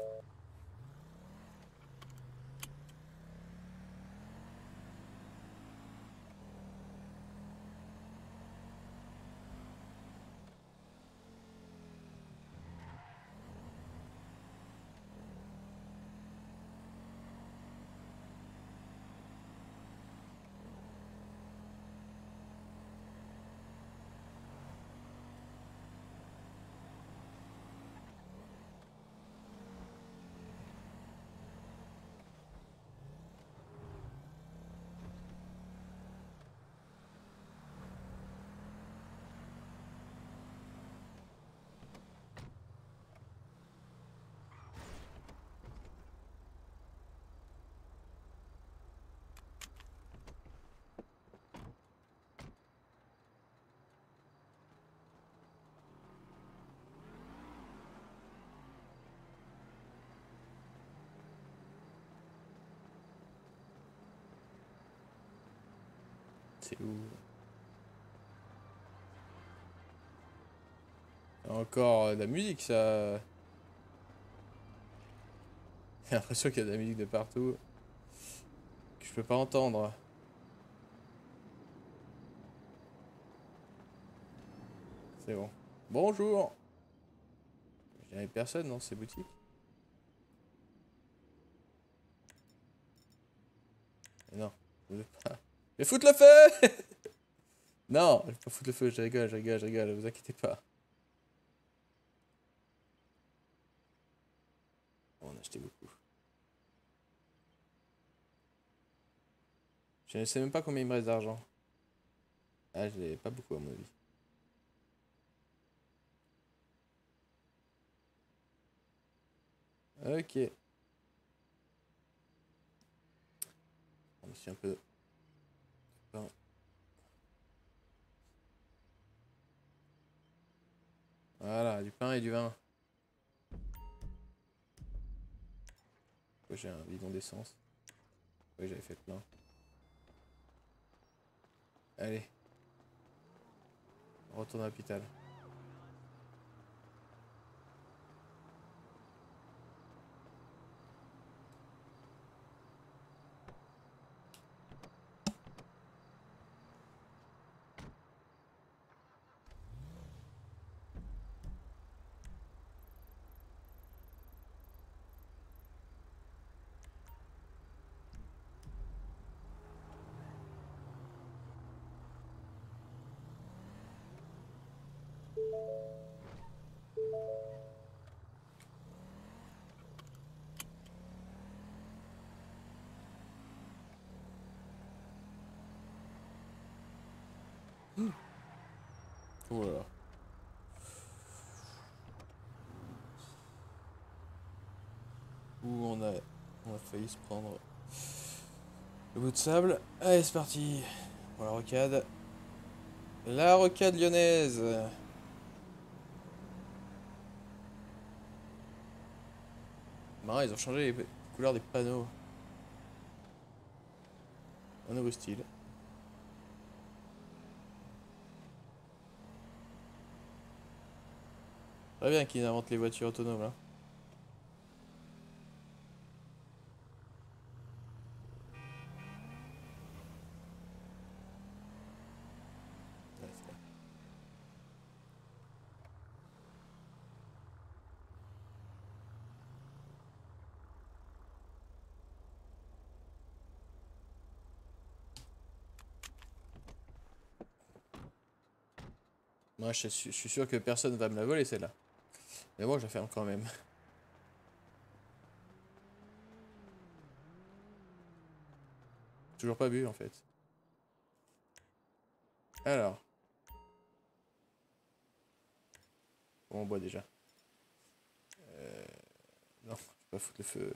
C'est où? Encore de la musique, ça. J'ai l'impression qu'il y a de la musique de partout. Que je peux pas entendre. C'est bon. Bonjour. Il n'y avait personne dans ces boutiques. Mais non, je veux pas. Je vais foutre le feu. Non, je vais pas foutre le feu, je rigole, je rigole, je rigole, vous inquiétez pas. On a acheté beaucoup. Je ne sais même pas combien il me reste d'argent. Ah, je l'ai pas beaucoup à mon avis. Ok. On aussi un peu de pain. Voilà, du pain et du vin. J'ai un bidon d'essence. Oui, j'avais fait plein. Allez. On retourne à l'hôpital. Voilà. Où on a failli se prendre le bout de sable. Allez, c'est parti. Pour la rocade. La rocade lyonnaise. Marrant, ils ont changé les couleurs des panneaux. Un nouveau style. Très bien qu'ils inventent les voitures autonomes là. Ouais, c'est vrai. Moi, je suis sûr que personne va me la voler, celle-là. Mais moi, je la ferme quand même. Toujours pas bu, en fait. Alors. Bon, on boit déjà. Non, je vais pas foutre le feu.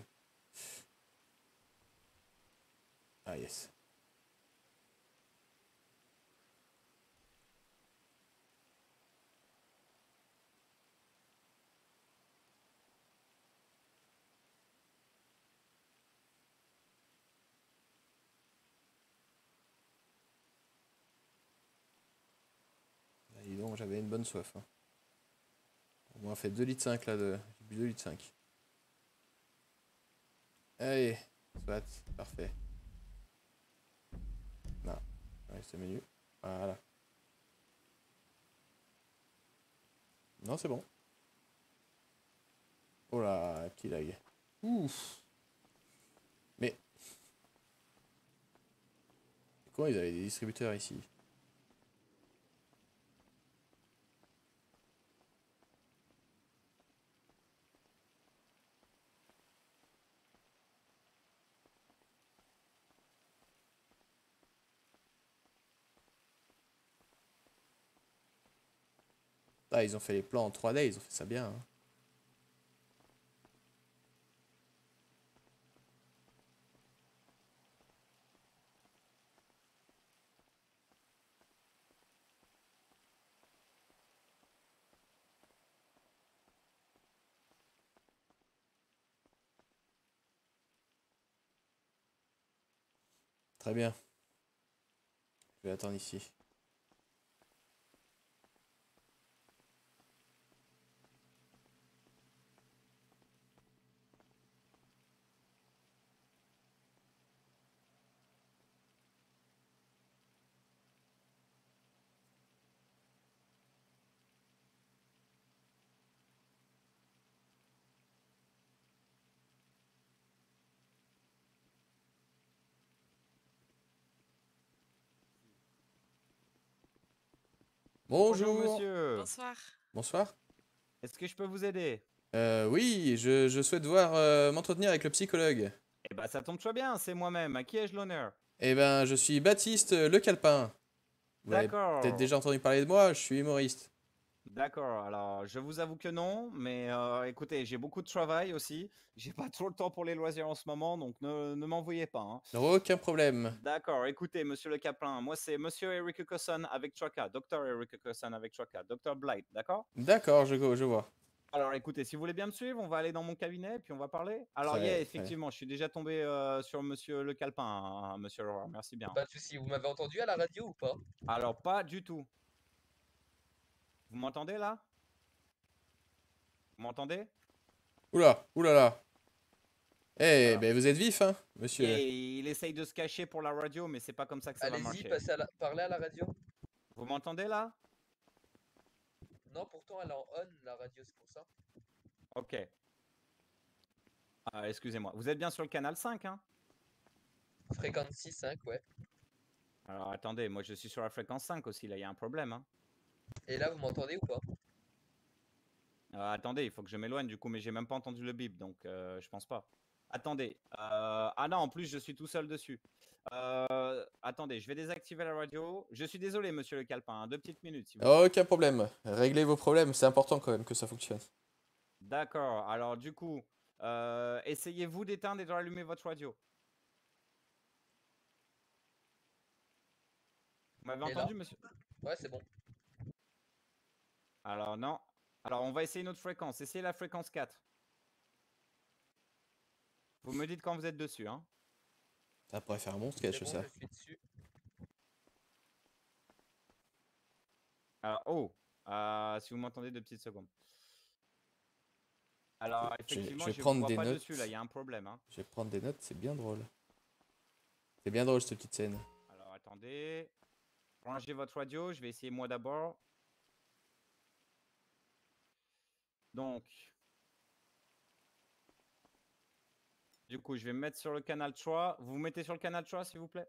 Ah, yes. Ah, dis donc, j'avais une bonne soif. Hein. Au moins, on fait 2,5 litres là. J'ai bu 2,5 litres. Allez, soit, parfait. Non, reste menu. Voilà. Non, c'est bon. Oh là, petit lag. Ouf. Mais. Comment ils avaient des distributeurs ici? Ah, ils ont fait les plans en 3D, ils ont fait ça bien. Hein. Très bien. Je vais attendre ici. Bonjour Bonjour. monsieur, Bonsoir. Bonsoir. est-ce que je peux vous aider? Oui, je souhaite voir m'entretenir avec le psychologue. Eh ben ça tombe très bien, c'est moi-même, à qui ai-je l'honneur? Eh ben, je suis Baptiste Le Calepin. Vous avez peut-être D'accord, déjà entendu parler de moi, je suis humoriste. d'accord, alors je vous avoue que non, mais écoutez, j'ai beaucoup de travail aussi, j'ai pas trop le temps pour les loisirs en ce moment, donc ne m'en veuillez pas, hein. Aucun problème. D'accord, écoutez monsieur le Caplin, moi c'est monsieur Eric Cosson avec Chaka, docteur Eric Cosson avec Chaka, docteur Blight, d'accord? D'accord, je vois. Alors écoutez, si vous voulez bien me suivre, on va aller dans mon cabinet, puis on va parler. Alors yeah, Très, très. effectivement, je suis déjà tombé sur monsieur le Calepin, hein, monsieur Leroy, merci bien. Pas de soucis, vous m'avez entendu à la radio ou pas? Alors pas du tout. Vous m'entendez là? Vous m'entendez? Oula, oulala. Eh Alors, ben, vous êtes vif, hein, monsieur. et il essaye de se cacher pour la radio, mais c'est pas comme ça que ça va Allez-y, marcher. parlez à la radio. Vous m'entendez là? Non, pourtant elle est en on, la radio, c'est pour ça. Ok. Ah, excusez-moi. Vous êtes bien sur le canal 5, hein? Fréquence 6.5, ouais. Alors attendez, moi je suis sur la fréquence 5 aussi, là il y a un problème, hein. Et là, vous m'entendez ou pas? Attendez, il faut que je m'éloigne du coup, mais j'ai même pas entendu le bip, donc je pense pas. Attendez. Ah non, en plus je suis tout seul dessus. Attendez, je vais désactiver la radio. Je suis désolé, monsieur le Calepin, hein, 2 petites minutes. Si vous... Aucun problème. Réglez vos problèmes, c'est important quand même que ça fonctionne. D'accord, alors du coup, essayez-vous d'éteindre et de rallumer votre radio. Vous m'avez Et là? entendu, monsieur? Ouais, c'est bon. Alors non. Alors on va essayer une autre fréquence. Essayez la fréquence 4. Vous me dites quand vous êtes dessus, hein. Ça pourrait faire un bon C'est sketch, bon, ça. je suis dessus. Alors, oh, si vous m'entendez 2 petites secondes. Alors effectivement, je vais je ne prendre vois des pas notes. dessus, là, il y a un problème, hein. Je vais prendre des notes, c'est bien drôle. C'est bien drôle cette petite scène. Alors attendez. Rangez votre radio, je vais essayer moi d'abord. Donc, du coup, je vais me mettre sur le canal 3. Vous vous mettez sur le canal 3, s'il vous plaît?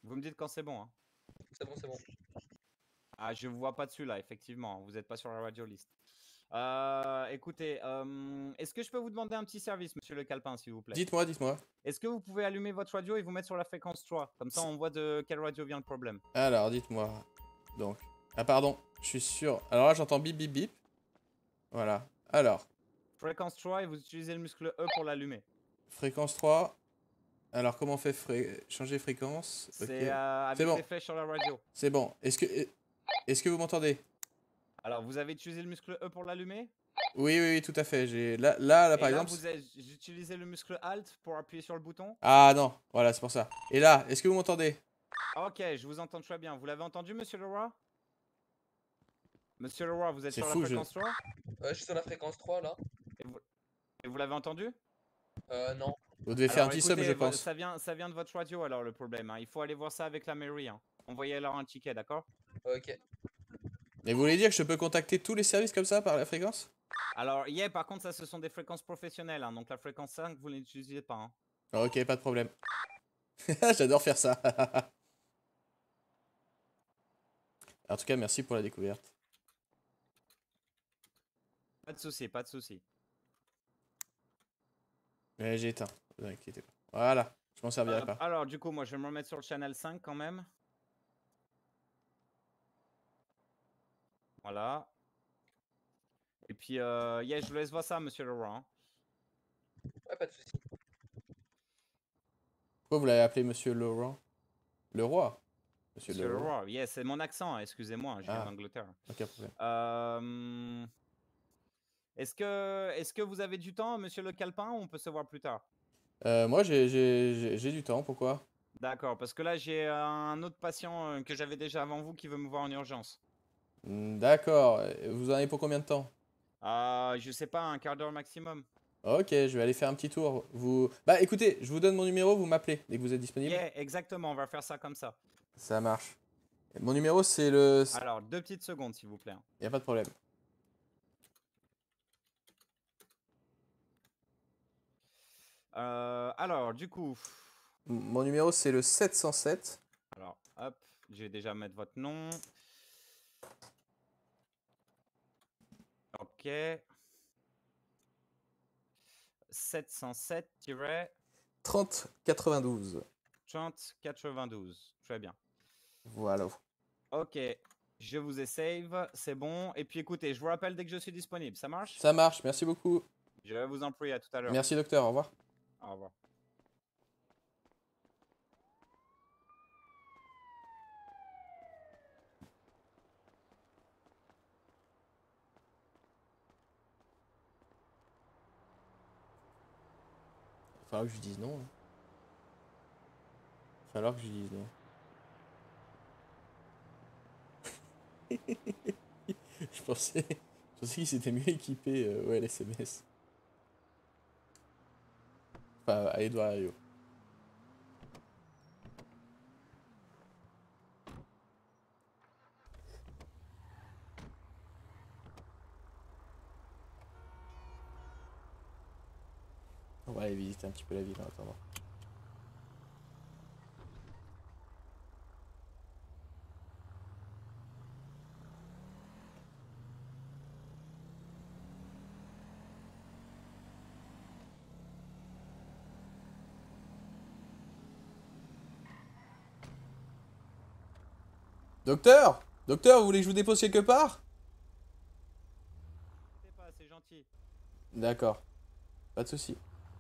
Vous me dites quand c'est bon, hein. C'est bon, c'est bon. Ah, je vous vois pas dessus là, effectivement. Vous n'êtes pas sur la radio list. Écoutez, est-ce que je peux vous demander un petit service, monsieur le Calepin, s'il vous plaît? Dites-moi, dites-moi. Est-ce que vous pouvez allumer votre radio et vous mettre sur la fréquence 3? Comme ça, on voit de quelle radio vient le problème. Alors, dites-moi. Donc. Ah, pardon. Je suis sûr. Alors là, j'entends bip bip bip. Voilà. Alors, Fréquence 3 et vous utilisez le muscle E pour l'allumer. fréquence 3. Alors, comment on fait changer fréquence? Ok. C'est avec bon. les flèches sur la radio. C'est bon. Est-ce que vous m'entendez? Alors, vous avez utilisé le muscle E pour l'allumer? Oui, oui, oui, tout à fait. Là, Et par là, exemple. vous avez utilisé le muscle Alt pour appuyer sur le bouton? Ah non, voilà, c'est pour ça. Et là, est-ce que vous m'entendez? Ok, je vous entends très bien. Vous l'avez entendu, monsieur Leroy? Monsieur Leroy, vous êtes C'est sur fou, la fréquence 3? Ouais, je suis sur la fréquence 3 là. Et vous l'avez entendu? Non. Vous devez faire un Alors, petit sub, écoutez, je pense. ça vient de votre radio, alors, le problème, hein. Il faut aller voir ça avec la mairie, hein. Envoyez alors un ticket, d'accord? Ok. Mais vous voulez dire que je peux contacter tous les services comme ça par la fréquence? Alors, par contre, ça, ce sont des fréquences professionnelles, hein. Donc, la fréquence 5, vous ne l'utilisez pas, hein. Ah, ok, pas de problème. J'adore faire ça. En tout cas, merci pour la découverte. Pas de souci, pas de souci. Mais j'ai éteint, ne vous inquiétez pas. Voilà, je m'en servirai pas. Alors, du coup, moi, je vais me remettre sur le channel 5 quand même. Voilà. Et puis, je vous laisse voir ça, monsieur Leroy, hein. Ouais, pas de soucis. Pourquoi vous l'avez appelé Monsieur Laurent? Le roi? Monsieur Monsieur Leroy. Leroy, c'est mon accent, hein, excusez-moi, je viens Ah. d'Angleterre. Aucun problème. Est-ce que vous avez du temps, monsieur le Calepin, ou on peut se voir plus tard? Moi, j'ai du temps, pourquoi? D'accord, parce que là, j'ai un autre patient que j'avais déjà avant vous qui veut me voir en urgence. D'accord. Vous en avez pour combien de temps? Je sais pas, un quart d'heure maximum. Ok, je vais aller faire un petit tour. Bah écoutez, je vous donne mon numéro, vous m'appelez dès que vous êtes disponible. Exactement, on va faire ça comme ça. Ça marche. Mon numéro, c'est le... Alors, 2 petites secondes, s'il vous plaît. Y a pas de problème. Alors, du coup... Mon numéro, c'est le 707. Alors, hop, je vais déjà mettre votre nom. Ok. 707-3092. 3092. Très bien. Voilà. Ok, je vous ai save, c'est bon. Et puis écoutez, je vous rappelle dès que je suis disponible, ça marche? Ça marche, merci beaucoup. Je vous en prie, à tout à l'heure. Merci docteur, au revoir. Au revoir. Il va falloir que je lui dise non. Il va falloir que je lui dise non. Je pensais qu'il s'était mieux équipé ouais, les SMS. Enfin, à Edouard Herriot. On va aller visiter un petit peu la ville en attendant. Docteur! Docteur, vous voulez que je vous dépose quelque part? C'est gentil. D'accord. Pas de souci.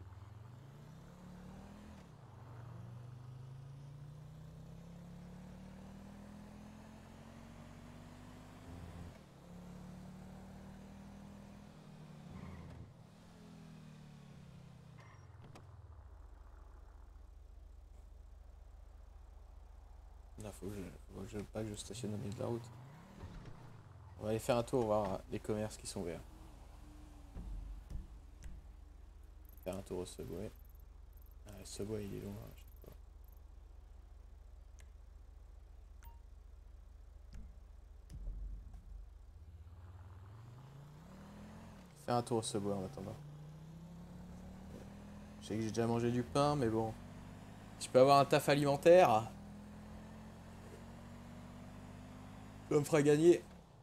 Là, faut pas que je stationne au milieu de la route. On va aller faire un tour, voir les commerces qui sont ouverts. Faire un tour au Subway. Ah, le Subway, il est loin, je sais pas. Faire un tour au Subway en attendant. Je sais que j'ai déjà mangé du pain, mais bon. Je peux avoir un taf alimentaire. Ça me fera gagner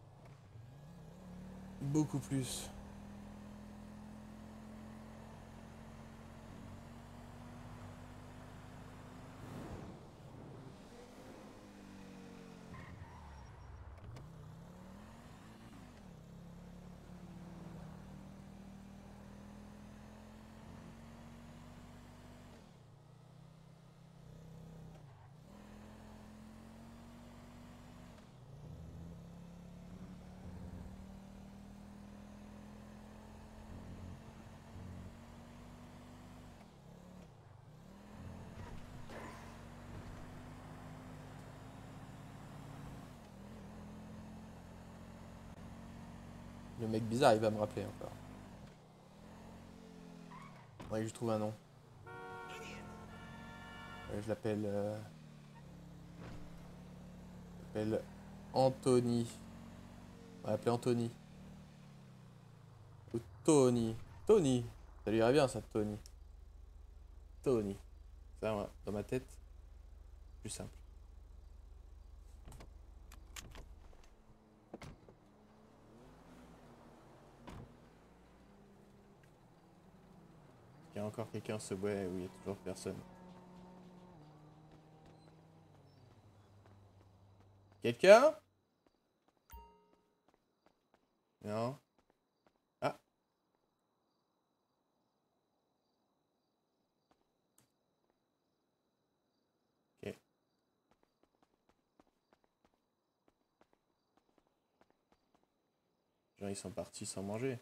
beaucoup plus. Le mec bizarre, il va me rappeler encore. Faudrait que je trouve un nom. Je l'appelle... je l'appelle Anthony. On va l'appeler Anthony. Ou Tony. Tony. Ça lui irait bien ça, Tony. Tony. Ça, ouais, dans ma tête, plus simple. Il y a encore quelqu'un ce bois où il y a toujours personne. Quelqu'un? Non. Ah. Ok. Les gens ils sont partis sans manger.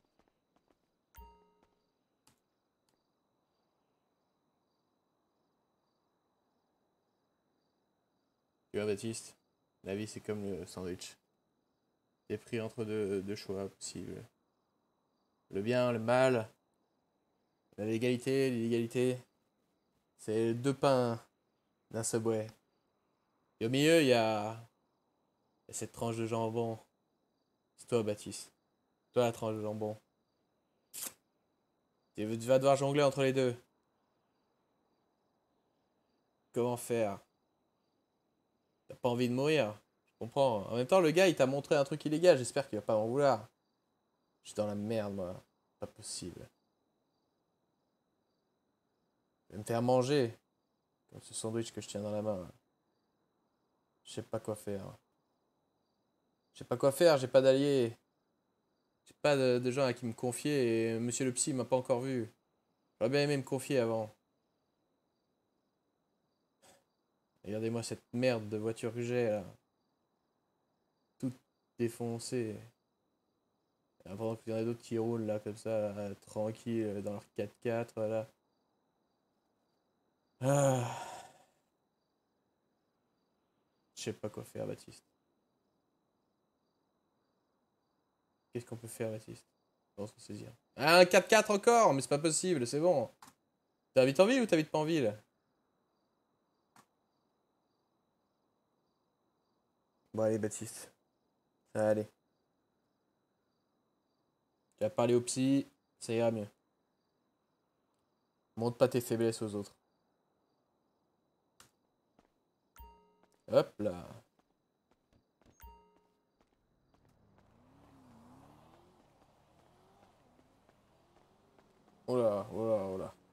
Tu vois Baptiste, la vie c'est comme le sandwich. T'es pris entre deux choix possibles. Le bien, le mal, la légalité, l'illégalité. C'est deux pains d'un Subway. Et au milieu, il y a cette tranche de jambon. C'est toi, Baptiste. Toi, la tranche de jambon. Tu vas devoir jongler entre les deux. Comment faire? T'as pas envie de mourir? Je comprends. En même temps, le gars, il t'a montré un truc illégal. J'espère qu'il va pas m'en vouloir. Je suis dans la merde, moi. Pas possible. Je vais me faire manger. Comme ce sandwich que je tiens dans la main. Je sais pas quoi faire. Je sais pas quoi faire, j'ai pas d'alliés. J'ai pas de gens à qui me confier et monsieur le psy m'a pas encore vu. J'aurais bien aimé me confier avant. Regardez-moi cette merde de voiture que j'ai là. Toute défoncée. Pendant qu'il y en a d'autres qui roulent là comme ça, là, tranquille dans leur 4x4 là. Ah. Je sais pas quoi faire, Baptiste. Qu'est-ce qu'on peut faire, Baptiste? On va se saisir. Ah, un 4x4 encore! Mais c'est pas possible, c'est bon. T'habites en ville ou t'habites pas en ville? Bon, allez, Baptiste. Ça va aller. Tu vas parler au psy, ça ira mieux. Montre pas tes faiblesses aux autres. Hop là. Oh là, oh là, oh là.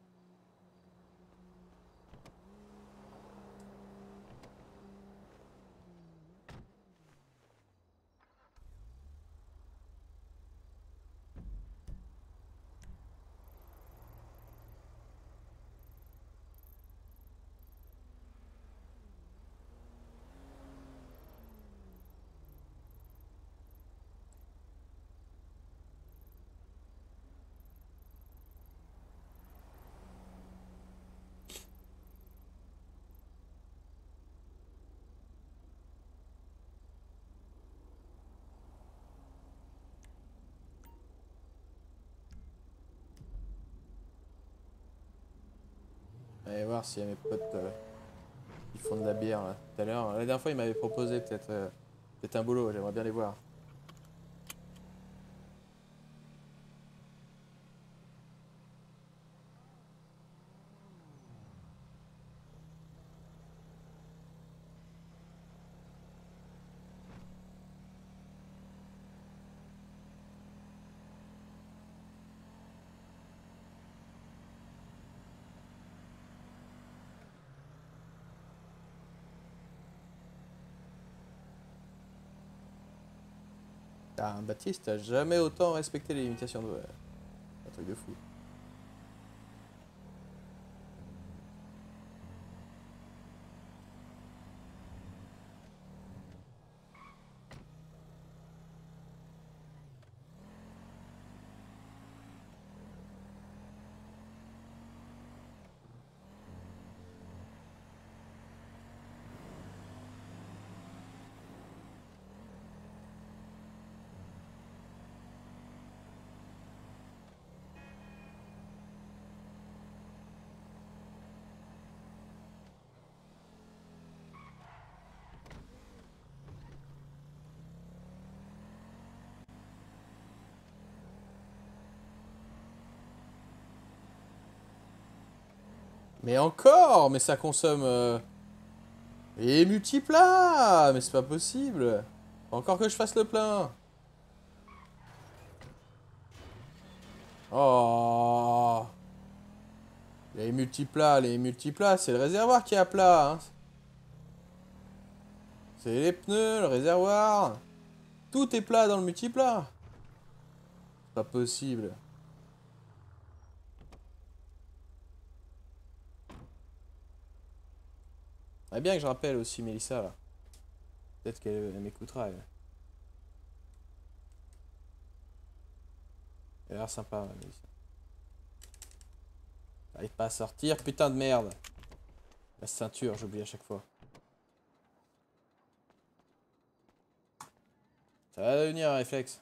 Allez voir s'il y a mes potes qui font de la bière là. Tout à l'heure, la dernière fois, ils m'avaient proposé peut-être un boulot. J'aimerais bien les voir. Ah, Baptiste, t'as jamais autant respecté les limitations de... Un truc de fou. Mais encore! Mais ça consomme... Et multiplat! Mais c'est pas possible! Faut encore que je fasse le plein! Oh! Les multiplats, c'est le réservoir qui est à plat, hein. C'est les pneus, le réservoir. Tout est plat dans le multiplat. C'est pas possible. Ah bien que je rappelle aussi Mélissa là. Peut-être qu'elle m'écoutera elle. Elle a l'air sympa Mélissa. J'arrive pas à sortir, putain de merde. La ceinture, j'oublie à chaque fois. Ça va devenir un réflexe.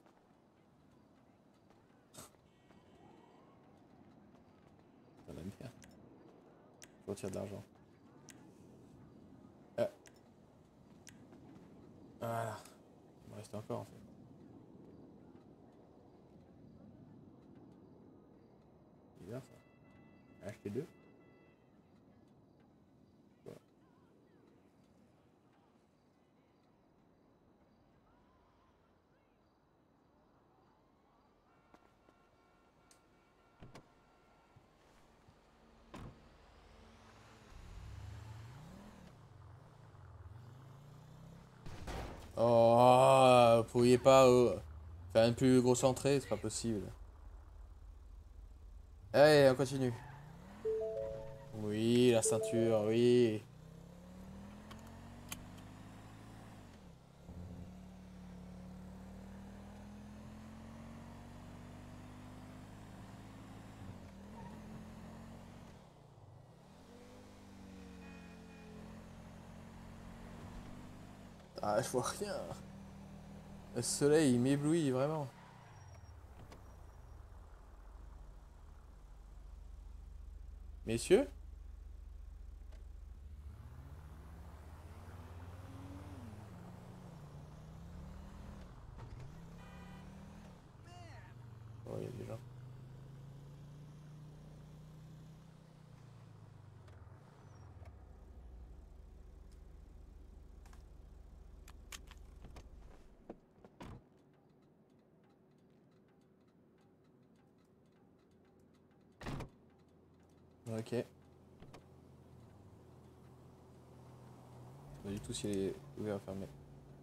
Ça va bien. Je retire de l'argent. Voilà. Il me reste encore en fait. Bizarre ça. Acheter deux. Voilà. Oh, vous pourriez pas faire une plus grosse entrée, c'est pas possible. Allez, on continue. Oui, la ceinture, oui. Ah, je vois rien. Le soleil, il m'éblouit vraiment. Messieurs? Oh, il y a des gens. Ok. Pas du tout s'il est ouvert ou fermé.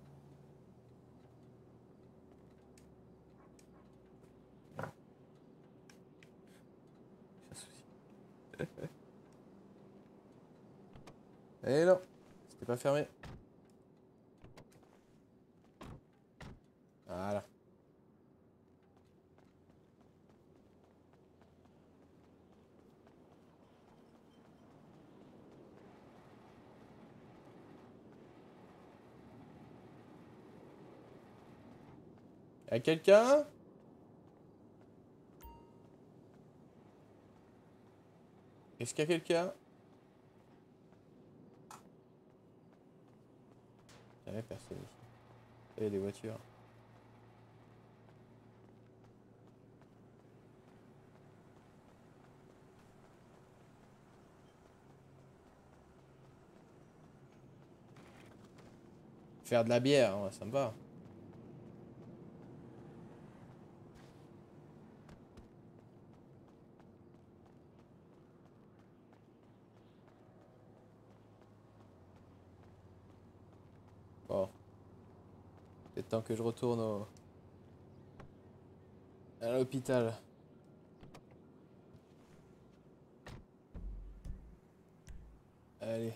J'ai un souci. Eh non, c'était pas fermé. Voilà. Y'a quelqu'un? Est-ce qu'il y a quelqu'un? Jamais personne ici. Il y a des voitures. Faire de la bière, hein, ça me va. Bon. C'est temps que je retourne à l'hôpital. Allez.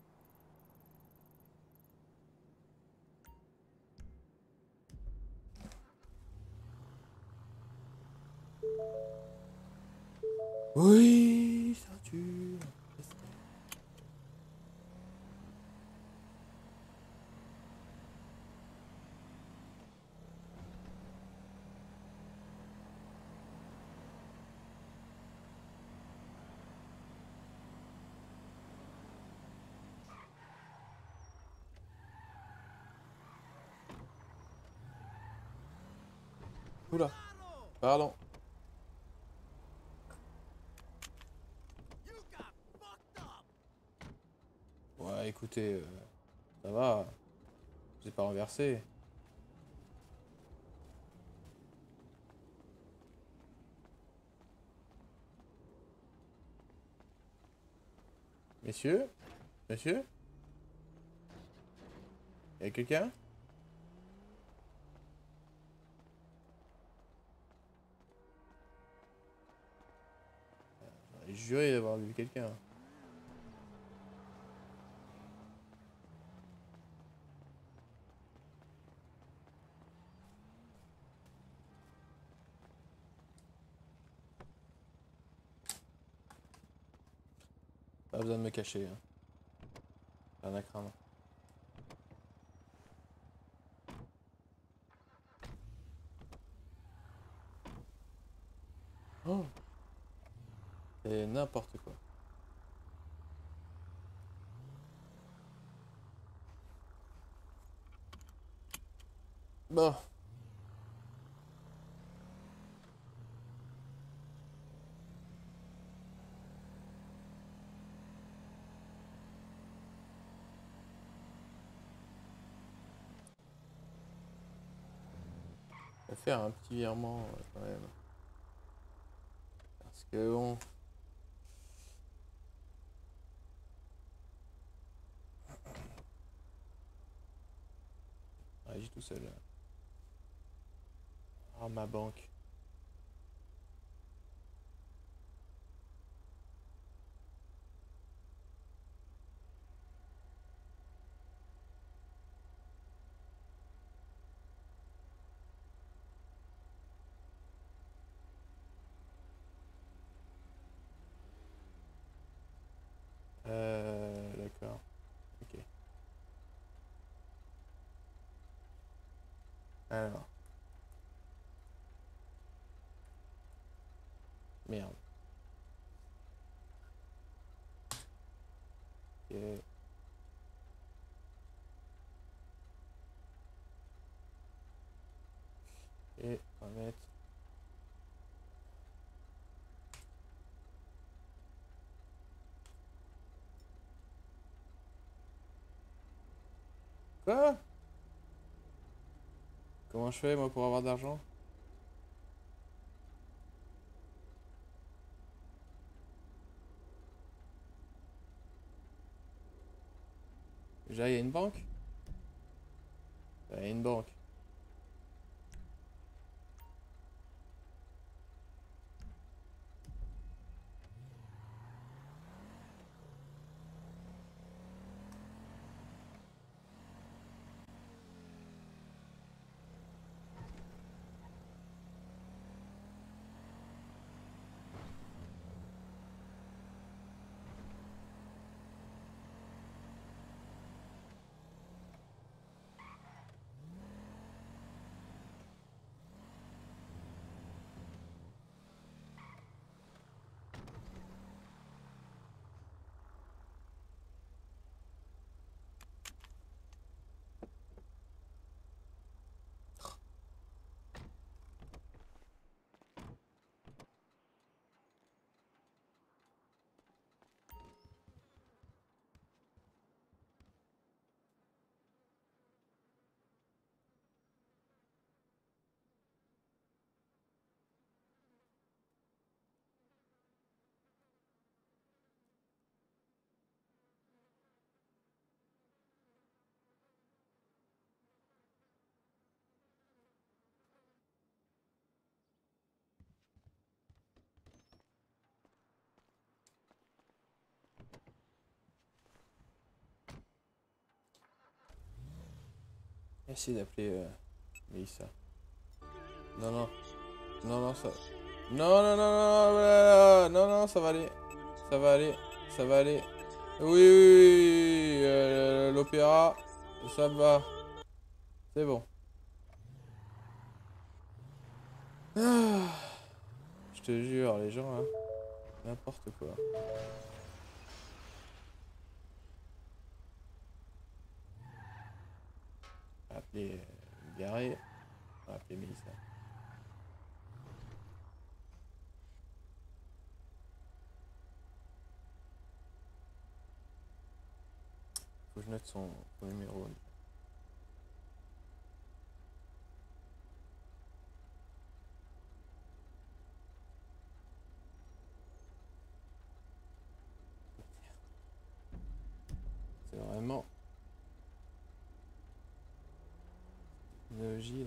Oui, ceinture. Oula, pardon. Ouais, écoutez, ça va. Je vous ai pas renversé. Messieurs? Monsieur? Y'a quelqu'un? J'aurais juré d'avoir vu quelqu'un. Pas besoin de me cacher, hein. Rien à craindre. Oh! C'est n'importe quoi. Bon. On va faire un petit virement quand même. Parce que bon. Ouais, j'ai tout seul. Ah, ma banque. D'accord. Ok. Alors. Merde. Ok. Et on va mettre. Quoi? Comment je fais moi pour avoir d'argent? Déjà, il y a une banque? Il y a une banque. Essaye d'appeler Mélissa. Non, non. Non, non, ça... Non, non, non, non, voilà, non, non, ça va aller. Ça va aller. Ça va aller. Oui, oui, oui, l'opéra, ça va. C'est bon. Ah, je te jure, les gens, là, n'importe quoi. On va appeler Garé. On va appeler Mélissa. Faut que je note son numéro. C'est vraiment... Technologie, là.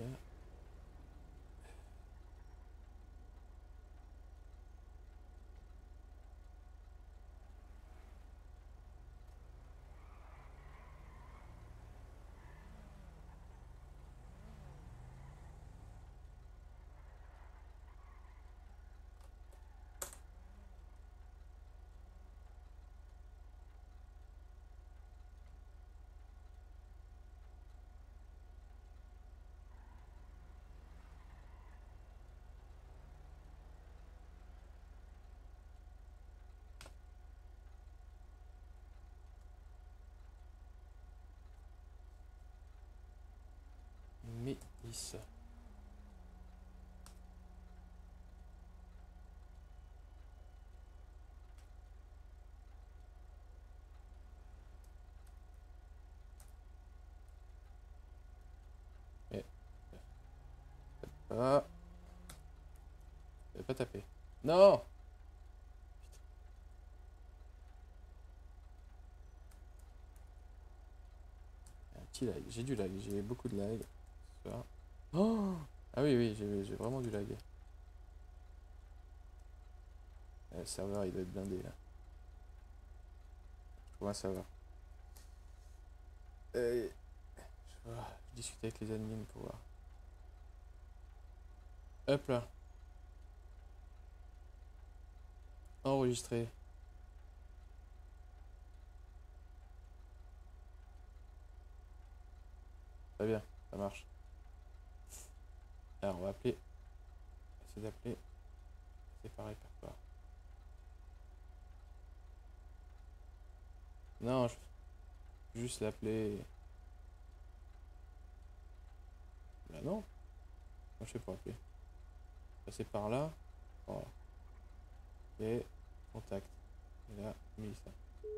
Mélissa. Eh. Ah. Je vais pas taper. Non! Un petit lag. J'ai du lag. J'ai beaucoup de lag. Ça. Oh! Ah oui, oui, j'ai vraiment du lag. Le serveur, il doit être blindé, là. Je trouve un serveur. Je discute avec les admins pour voir. Hop là. Enregistré. Très bien, ça marche. Alors on va appeler. Essayer d'appeler. C'est pas répertoire. Non, je vais juste l'appeler. Bah non. Moi je sais pas appeler. Passer par là. Voilà. Et contact. Et là, Mélissa.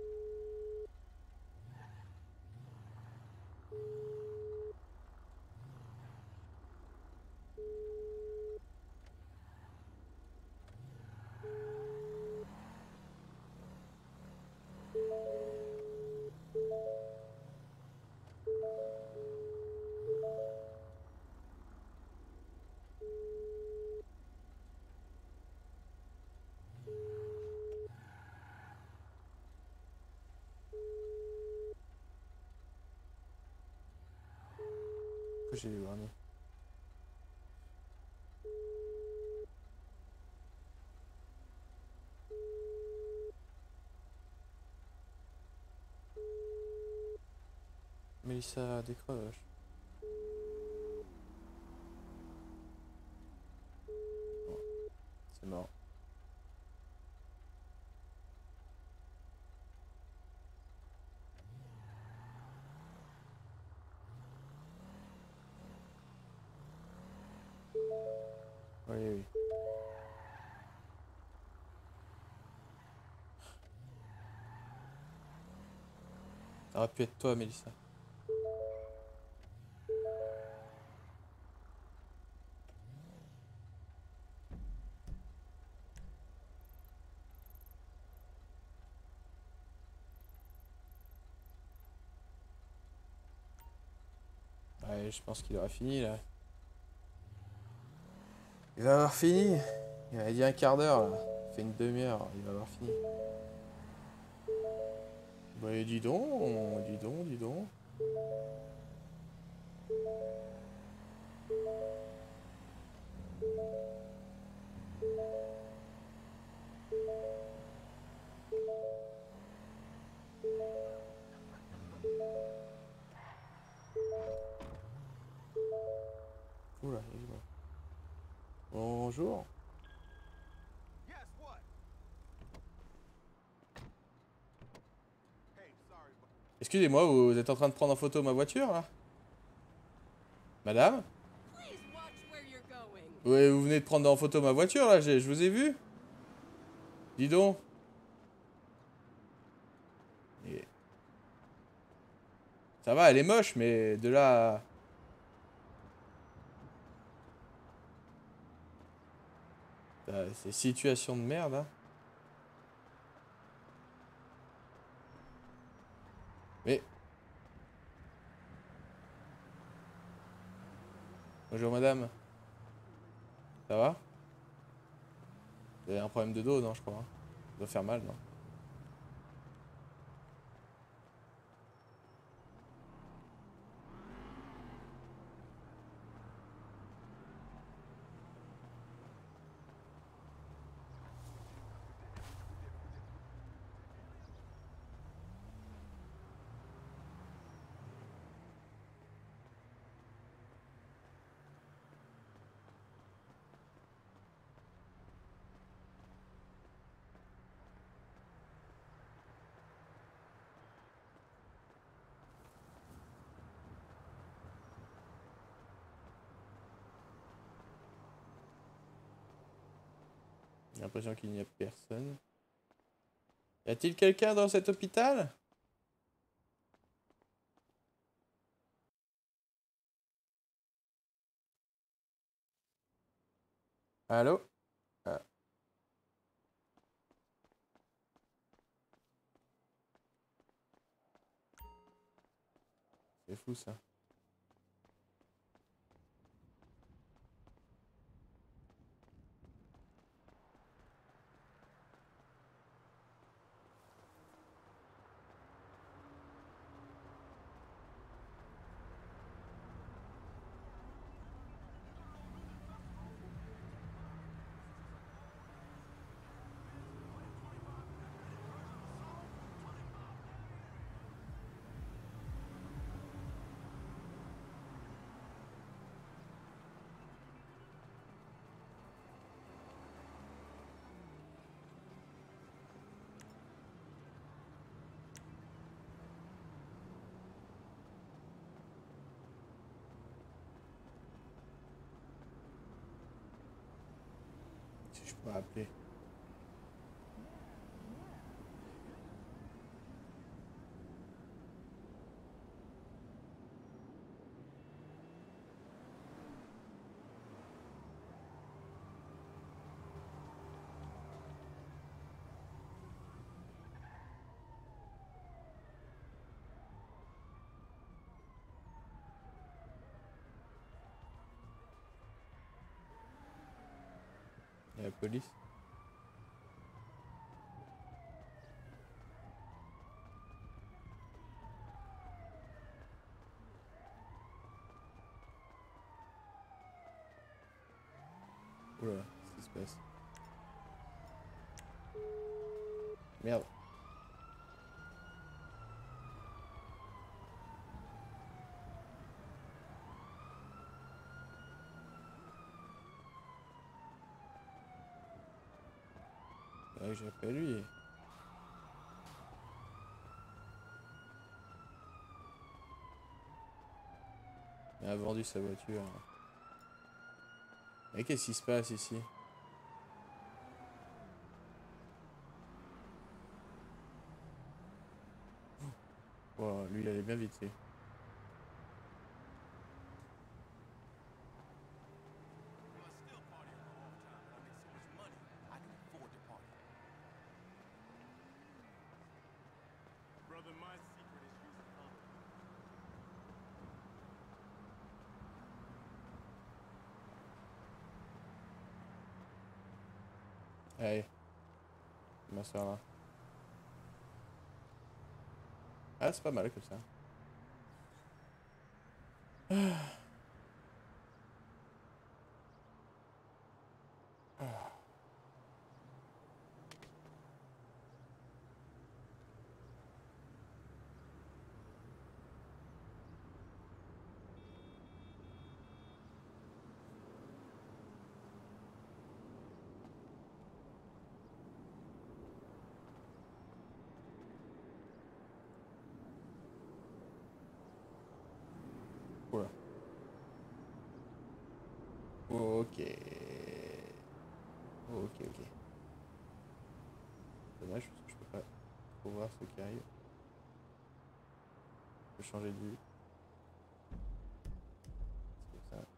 Pourquoi j'ai les derniers? Mélissa décroche. Bon, c'est mort. Oui, oui. Ça aurait pu être toi, Mélissa. Ouais, je pense qu'il aura fini là. Il va avoir fini. Il a dit un quart d'heure là. Il fait une demi-heure. Il va avoir fini. Bah dis donc, dis donc, dis donc. Oula, excuse-moi. Bonjour. Excusez-moi, vous êtes en train de prendre en photo ma voiture là? Madame? Ouais, vous venez de prendre en photo ma voiture là, je vous ai vu? Dis donc. Et- Ça va, elle est moche, mais de là c'est situation de merde, hein. Mais... Bonjour madame. Ça va? Vous avez un problème de dos, non, je crois, hein. Ça doit faire mal, non? J'ai l'impression qu'il n'y a personne. Y a-t-il quelqu'un dans cet hôpital? Allô? Ah, c'est fou ça. Si je peux appeler. Et la police? Oula, qu'est-ce qui se passe? Merde. Ouais, j'appelle lui. Il a vendu sa voiture. Mais qu'est-ce qui se passe ici? Oh, lui, il allait bien vite, lui. Allez, je vais m'asseoir là. Ah, c'est pas mal comme ça. Oula. Ok. Ok, ok. Dommage parce que je peux pas trop voir ce qui arrive. Je peux changer de vue. C'est comme ça.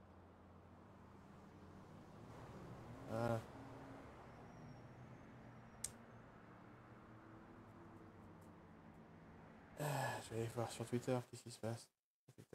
Voilà. Je vais aller voir sur Twitter qu'est-ce qui se passe. Sur Twitter.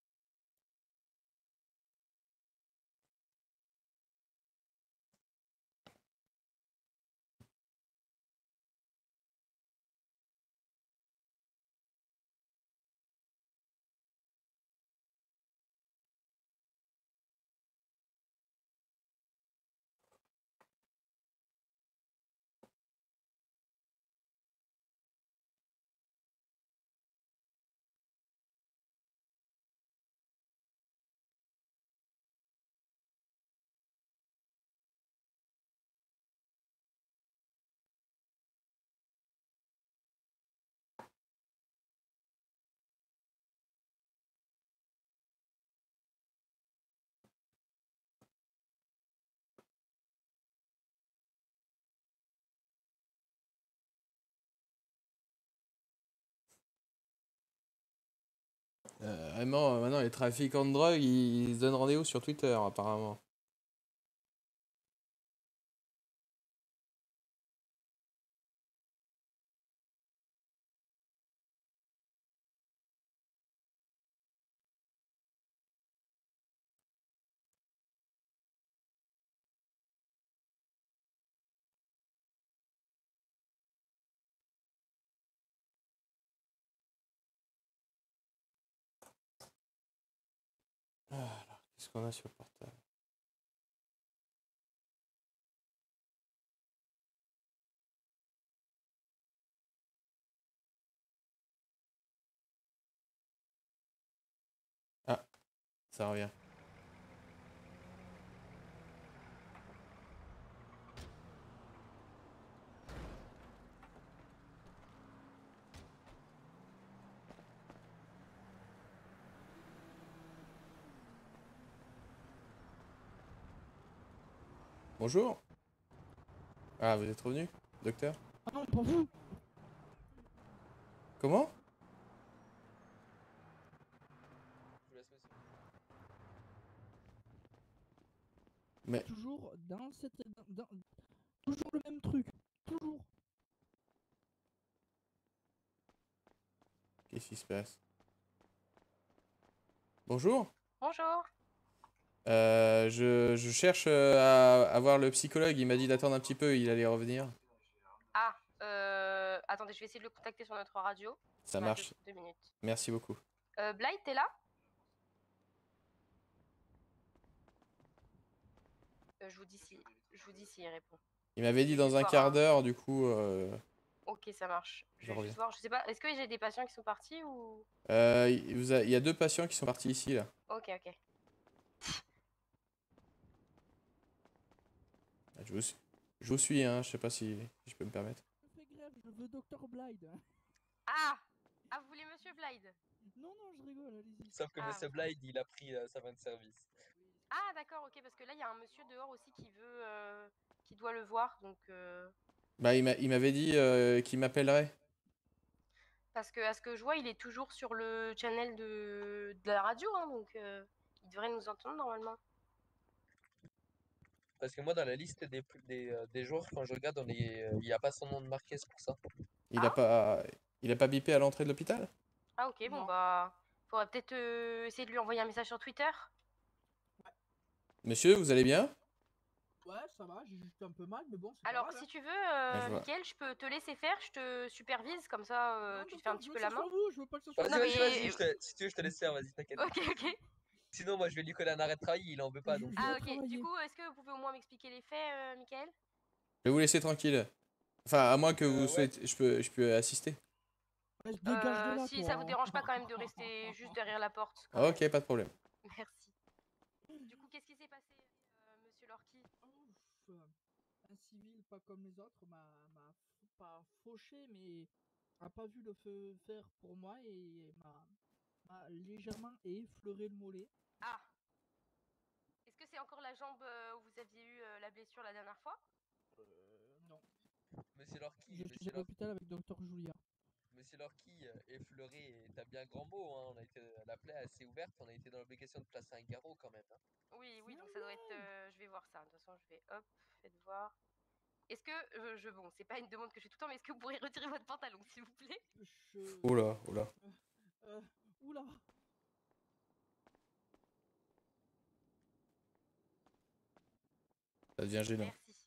Vraiment, maintenant les trafiquants de drogue, ils se donnent rendez-vous sur Twitter apparemment. Alors, qu'est-ce qu'on a sur le portable? Ah, ça revient. Bonjour. Ah, vous êtes revenu, docteur? Ah non, pas vous. Comment? Je vous laisse, monsieur. Mais Toujours dans cette... Toujours le même truc. Toujours. qu'est-ce qui se passe? Bonjour. Bonjour. Je cherche à voir le psychologue. Il m'a dit d'attendre un petit peu, il allait revenir. Ah, attendez, je vais essayer de le contacter sur notre radio. Ça Ouais, marche. 2 minutes. Merci beaucoup. Blight, t'es là? Je vous dis s'il répond. Il m'avait dit dans Juste un voir, quart hein. d'heure, du coup, Ok, ça marche. Je je vais reviens. juste voir. Je sais pas, est-ce que j'ai des patients qui sont partis ou... il y a 2 patients qui sont partis ici, là. Ok, ok. Ah, je vous suis, hein, je sais pas si je peux me permettre. Je fais grève, je veux Dr. Blyde. Ah! Ah, vous voulez Monsieur Blyde? Non, non, je rigole, allez-y. Sauf que Ah, Monsieur Blyde, il a pris sa fin de service. Ah, d'accord, ok, parce que là, il y a un monsieur dehors aussi qui veut... qui doit le voir, donc... Bah, il m'avait dit qu'il m'appellerait. Parce que, à ce que je vois, il est toujours sur le channel de la radio, hein, donc il devrait nous entendre normalement. Parce que moi, dans la liste des joueurs, quand je regarde, il n'y a pas son nom de marqué, c'est pour ça. Il a pas bipé à l'entrée de l'hôpital? Ah, ok, bon, Non. bah... Faudrait peut-être essayer de lui envoyer un message sur Twitter. Monsieur, vous allez bien? Ouais, ça va, j'ai juste un peu mal, mais bon, c'est pas Alors, grave, si hein. tu veux, je vois. Mickaël, je peux te laisser faire, je te supervise, comme ça, Non, tu te fais un docteur, petit je peu veux la que ça main. soit vous, je veux pas que ça soit Vas-y, Non, moi. vas-y, mais- vas-y, si tu veux, je te laisse faire, vas-y, t'inquiète. Ok, ok. Sinon, moi, je vais lui coller un arrêt de travail, il en veut pas. Donc, Je Ah, vais ok. travailler. Du coup, est-ce que vous pouvez au moins m'expliquer les faits, Michael? Je vais vous laisser tranquille. Enfin, à moins que vous ouais. souhaitez, je peux assister. Ouais, dégage de là, Si toi. ça vous hein. dérange pas quand même de rester juste derrière la porte. quand Ah, même. ok, pas de problème. Merci. Du coup, qu'est-ce qui s'est passé, monsieur Lorky? Ouf, un civil pas comme les autres pas fauché, mais a pas vu le feu vert pour moi et m'a légèrement effleuré le mollet. Ah, est-ce que c'est encore la jambe où vous aviez eu la blessure la dernière fois? Non. Monsieur Lorky, Je suis à l'hôpital avec Docteur Julia. Monsieur Lorky, effleuré est un bien grand mot. Hein. On a été la plaie assez ouverte, on a été dans l'obligation de placer un garrot quand même. Hein. Oui, oui, donc ça doit être. Je vais voir ça. De toute façon, je vais hop, faites voir. Est-ce que bon, c'est pas une demande que je fais tout le temps, mais est-ce que vous pourrez retirer votre pantalon, s'il vous plaît? Je... Oula, oula. Oula. Ça devient gênant. Merci.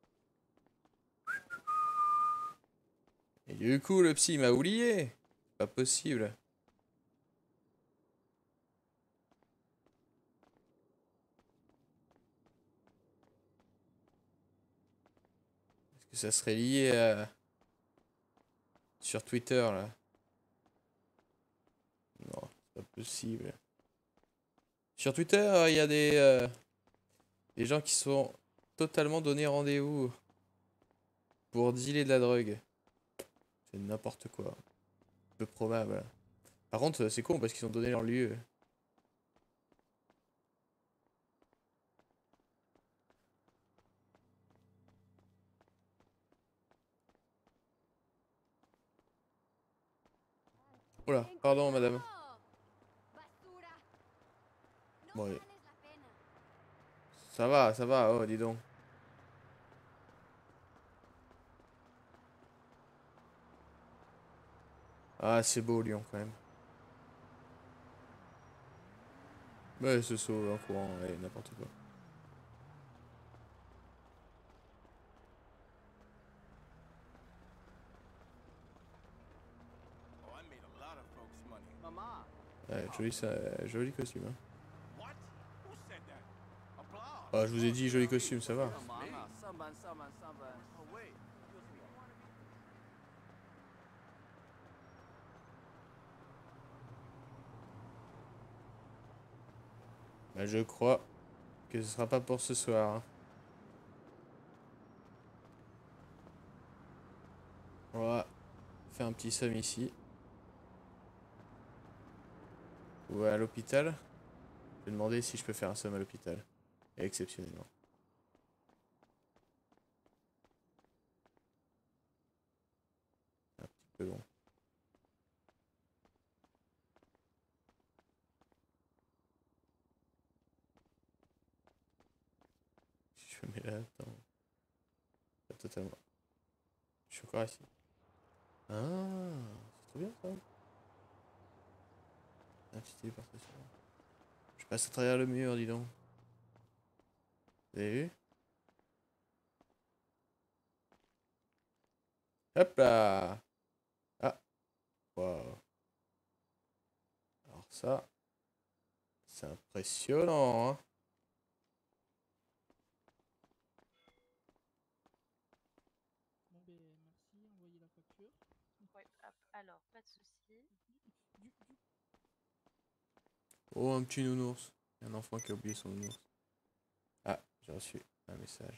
Et du coup, le psy m'a oublié. Pas possible. Est-ce que ça serait lié à... sur Twitter, là? Non, c'est pas possible. Sur Twitter, il y a des gens qui sont totalement donnés rendez-vous pour dealer de la drogue. C'est n'importe quoi. Peu probable. Par contre, c'est con parce qu'ils ont donné leur lieu. Oula, pardon madame. Bon, ça va, oh dis donc. Ah, c'est beau Lyon quand même. Ouais, ce saut en courant, ouais, n'importe quoi. Ouais, joli costume. Hein. Ah, je vous ai dit joli costume, ça va. Bah, je crois que ce sera pas pour ce soir. Hein. On va faire un petit somme ici. Ou à l'hôpital. Je vais demander si je peux faire un somme à l'hôpital. Exceptionnellement. Un petit peu long. Si je me mets là, attends. Pas totalement. Je suis encore ici. Ah, c'est trop bien ça. Un petit téléportation. Je passe à travers le mur, dis donc. Vous avez vu? Hop là! Ah! Waouh! Alors ça, c'est impressionnant, hein? Bon ben merci, envoyez la facture. Ouais, hop, alors, pas de soucis. Oh, un petit nounours. Un enfant qui a oublié son nounours. Ah, j'ai reçu un message.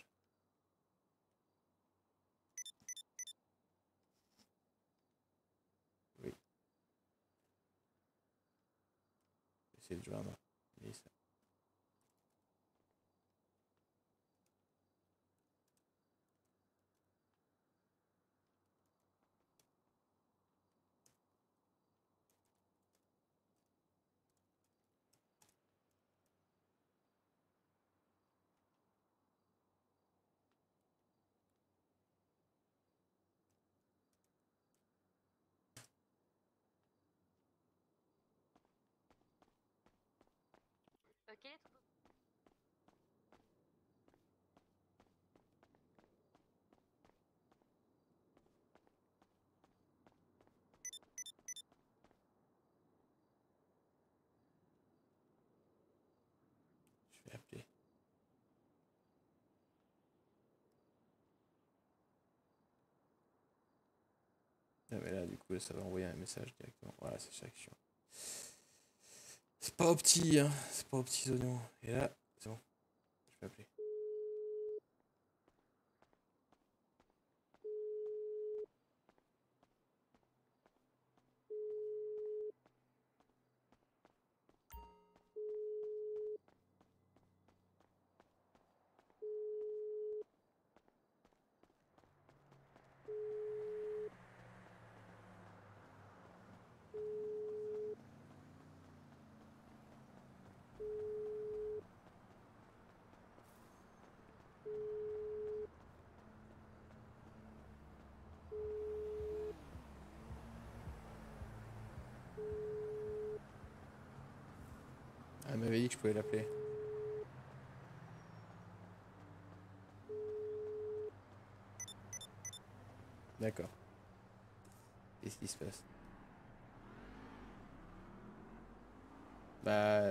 Oui. J'essaie de joindre. Lisa. Quel est ton... Je vais appeler. Ah, mais là, du coup, ça va envoyer un message directement. Voilà, c'est ça que je suis. C'est pas aux petits, hein. C'est pas aux petits oignons. Et là, c'est bon. Je vais appeler. Ah, elle m'avait dit que je pouvais l'appeler. D'accord. Qu'est-ce qui se passe? Bah.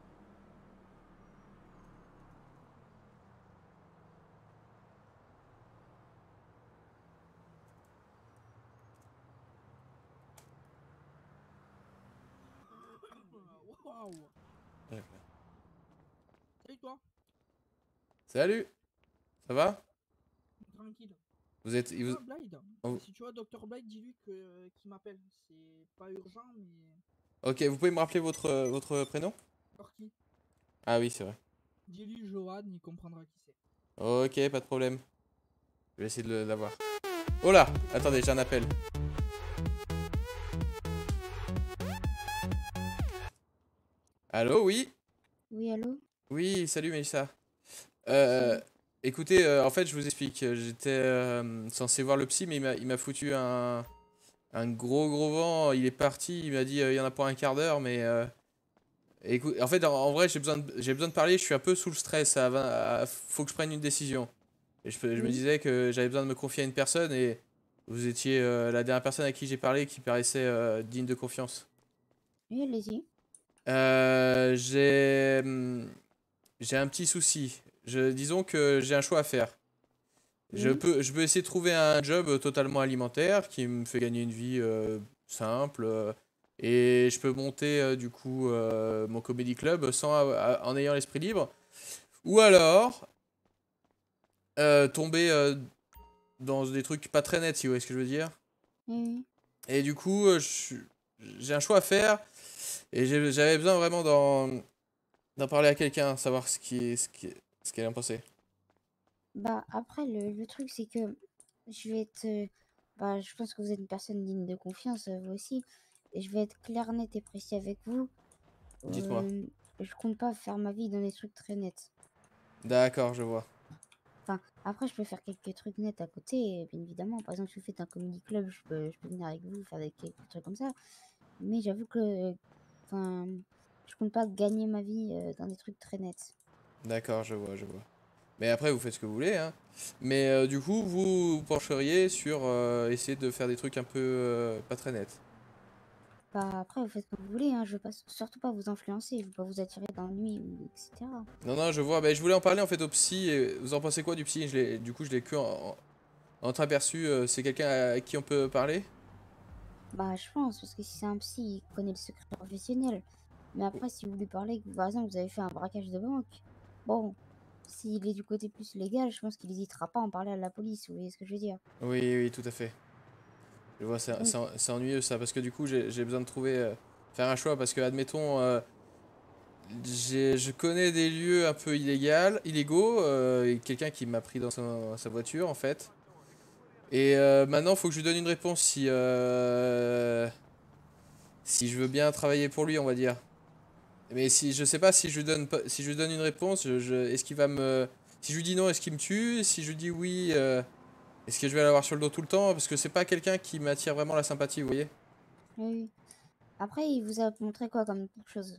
Waouh. D'accord. Salut toi. Salut! Ça va? Tranquille. Vous êtes. Ah, Blade. Oh. Si tu vois Dr. Blade, dis-lui qu'il m'appelle. C'est pas urgent, mais. Ok, vous pouvez me rappeler votre prénom? Orki. Ah oui, c'est vrai. Dis-lui Johan, il comprendra qui c'est. Ok, pas de problème. Je vais essayer de l'avoir. Oh là! Attendez, j'ai un appel. Allô, oui? Oui, allô? Oui, salut Mélissa. Salut. Écoutez, en fait, je vous explique. J'étais censé voir le psy, mais il m'a foutu un gros vent. Il est parti, il m'a dit il y en a pour un quart d'heure, mais écoute, en fait, en vrai, j'ai besoin de parler. Je suis un peu sous le stress. Faut que je prenne une décision. Et je me Oui, disais que j'avais besoin de me confier à une personne et vous étiez la dernière personne à qui j'ai parlé qui paraissait digne de confiance. oui, allez-y. J'ai un petit souci. Disons que j'ai un choix à faire. Oui, Je peux essayer de trouver un job totalement alimentaire qui me fait gagner une vie simple. Et je peux monter du coup mon comedy club en ayant l'esprit libre. Ou alors tomber dans des trucs pas très nets, si vous voyez ce que je veux dire. oui, Et du coup, j'ai un choix à faire. Et j'avais besoin vraiment d'en parler à quelqu'un, savoir ce qu'elle en pensait. bah, après, le truc, c'est que je vais être. Bah, je pense que vous êtes une personne digne de confiance, vous aussi. Et je vais être clair, net et précis avec vous. Dites-moi. Je compte pas faire ma vie dans des trucs très nets. D'accord, je vois. Enfin, après, je peux faire quelques trucs nets à côté, bien évidemment. Par exemple, si vous faites un comedy club, je peux venir avec vous, faire quelques trucs comme ça. Mais j'avoue que. Enfin, je compte pas gagner ma vie dans des trucs très nets. D'accord, je vois, je vois. Mais après, vous faites ce que vous voulez, hein. Mais du coup, vous pencheriez sur essayer de faire des trucs un peu pas très nets. Bah, après, vous faites comme vous voulez, hein. Je veux pas, surtout pas vous influencer, je veux pas vous attirer d'ennui, etc. Non, non, je vois. Ben, je voulais en parler en fait au psy. Et vous en pensez quoi du psy? Du coup, je l'ai que en entreaperçu. C'est quelqu'un à qui on peut parler? Bah, je pense, parce que si c'est un psy, il connaît le secret professionnel. Mais après, si vous lui parlez que, par exemple, vous avez fait un braquage de banque, bon, s'il est du côté plus légal, je pense qu'il hésitera pas à en parler à la police, vous voyez ce que je veux dire? Oui, oui, tout à fait. Je vois, Donc, c'est ennuyeux ça, parce que du coup, j'ai besoin de trouver, faire un choix, parce que, admettons, je connais des lieux un peu illégaux, et quelqu'un qui m'a pris dans sa voiture, en fait. Et maintenant, il faut que je lui donne une réponse si je veux bien travailler pour lui, on va dire. Mais si je sais pas si je lui donne si je lui donne une réponse, est-ce qu'il va me si je lui dis non, est-ce qu'il me tue? Si je lui dis oui, est-ce que je vais l'avoir sur le dos tout le temps? Parce que c'est pas quelqu'un qui m'attire vraiment la sympathie, vous voyez? oui. Après, il vous a montré quoi comme chose?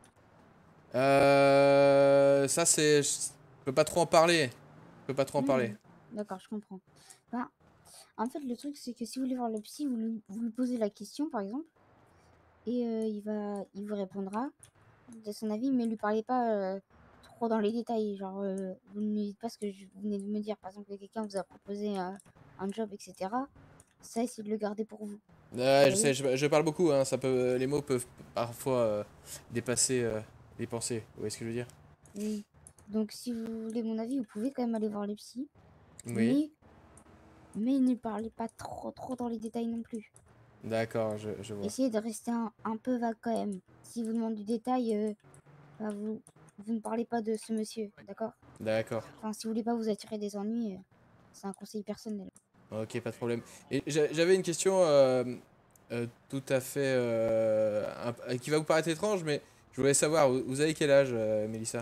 Ça je peux pas trop en parler. Je peux pas trop en parler. D'accord, je comprends. Bah, en fait, le truc, c'est que si vous voulez voir le psy, vous lui posez la question, par exemple, et il vous répondra de son avis, mais lui parlez pas trop dans les détails. Genre, vous ne me dites pas ce que vous venez de me dire. Par exemple, que quelqu'un vous a proposé un job, etc. Ça, essayez de le garder pour vous. Ouais, je Vous sais, voyez? je parle beaucoup, hein, les mots peuvent parfois dépasser les pensées. Vous voyez ce que je veux dire? Oui. Donc, si vous voulez mon avis, vous pouvez quand même aller voir les psys. Oui, Mais ne parlez pas trop dans les détails non plus. d'accord, je vois. Essayez de rester un peu vague quand même. Si vous demande du détail, bah, vous ne parlez pas de ce monsieur, d'accord? D'accord, Enfin, si vous voulez pas vous attirer des ennuis, c'est un conseil personnel. ok, pas de problème. Et j'avais une question tout à fait qui va vous paraître étrange, mais je voulais savoir, vous avez quel âge, Mélissa?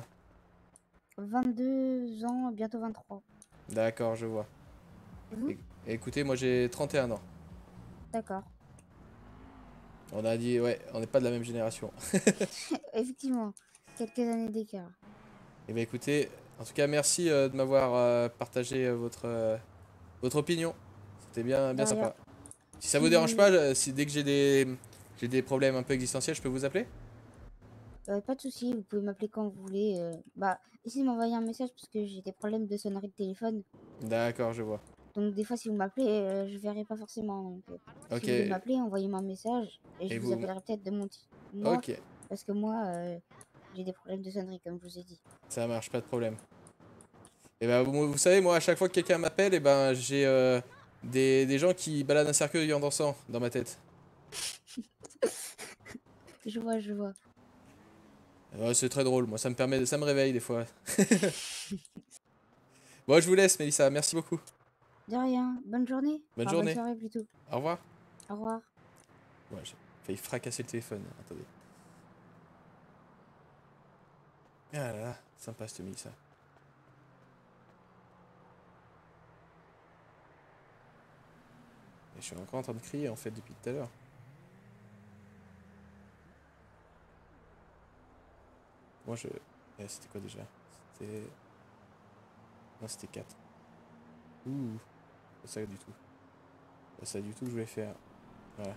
22 ans, bientôt 23. D'accord, je vois. Et vous? Écoutez, moi j'ai 31 ans. D'accord. On a dit, ouais, on n'est pas de la même génération. Effectivement, quelques années d'écart. Eh bien écoutez, en tout cas merci de m'avoir partagé votre opinion. C'était De bien rien. sympa. Si ça vous dérange pas, Si si dès que j'ai des problèmes un peu existentiels, je peux vous appeler? pas de souci, vous pouvez m'appeler quand vous voulez. Bah, essayez de m'envoyer un message parce que j'ai des problèmes de sonnerie de téléphone. D'accord, je vois. Donc des fois, si vous m'appelez, je verrai pas forcément. Donc, si Ok, vous voulez m'appeler, envoyez-moi un message et et je vous vous... appellerai peut-être de moi, Ok, parce que moi, j'ai des problèmes de sonnerie, comme je vous ai dit. ça marche, pas de problème. Et ben vous savez, moi à chaque fois que quelqu'un m'appelle, et ben j'ai des gens qui baladent un cercueil en dansant dans ma tête. Je vois, je vois. Ouais, c'est très drôle, moi ça me réveille des fois. Bon, je vous laisse, Mélissa, merci beaucoup. De rien. Bonne journée. Bonne Enfin, bonne journée. soirée plutôt. Au revoir. Au revoir. Ouais, j'ai failli fracasser le téléphone. Attendez. Ah là là, sympa cette Mélissa. Et je suis encore en train de crier en fait depuis tout à l'heure. Moi je. C'était quoi déjà? C'était. Non, c'était 4. Ouh, pas ça du tout. Pas ça du tout que je voulais faire. Voilà.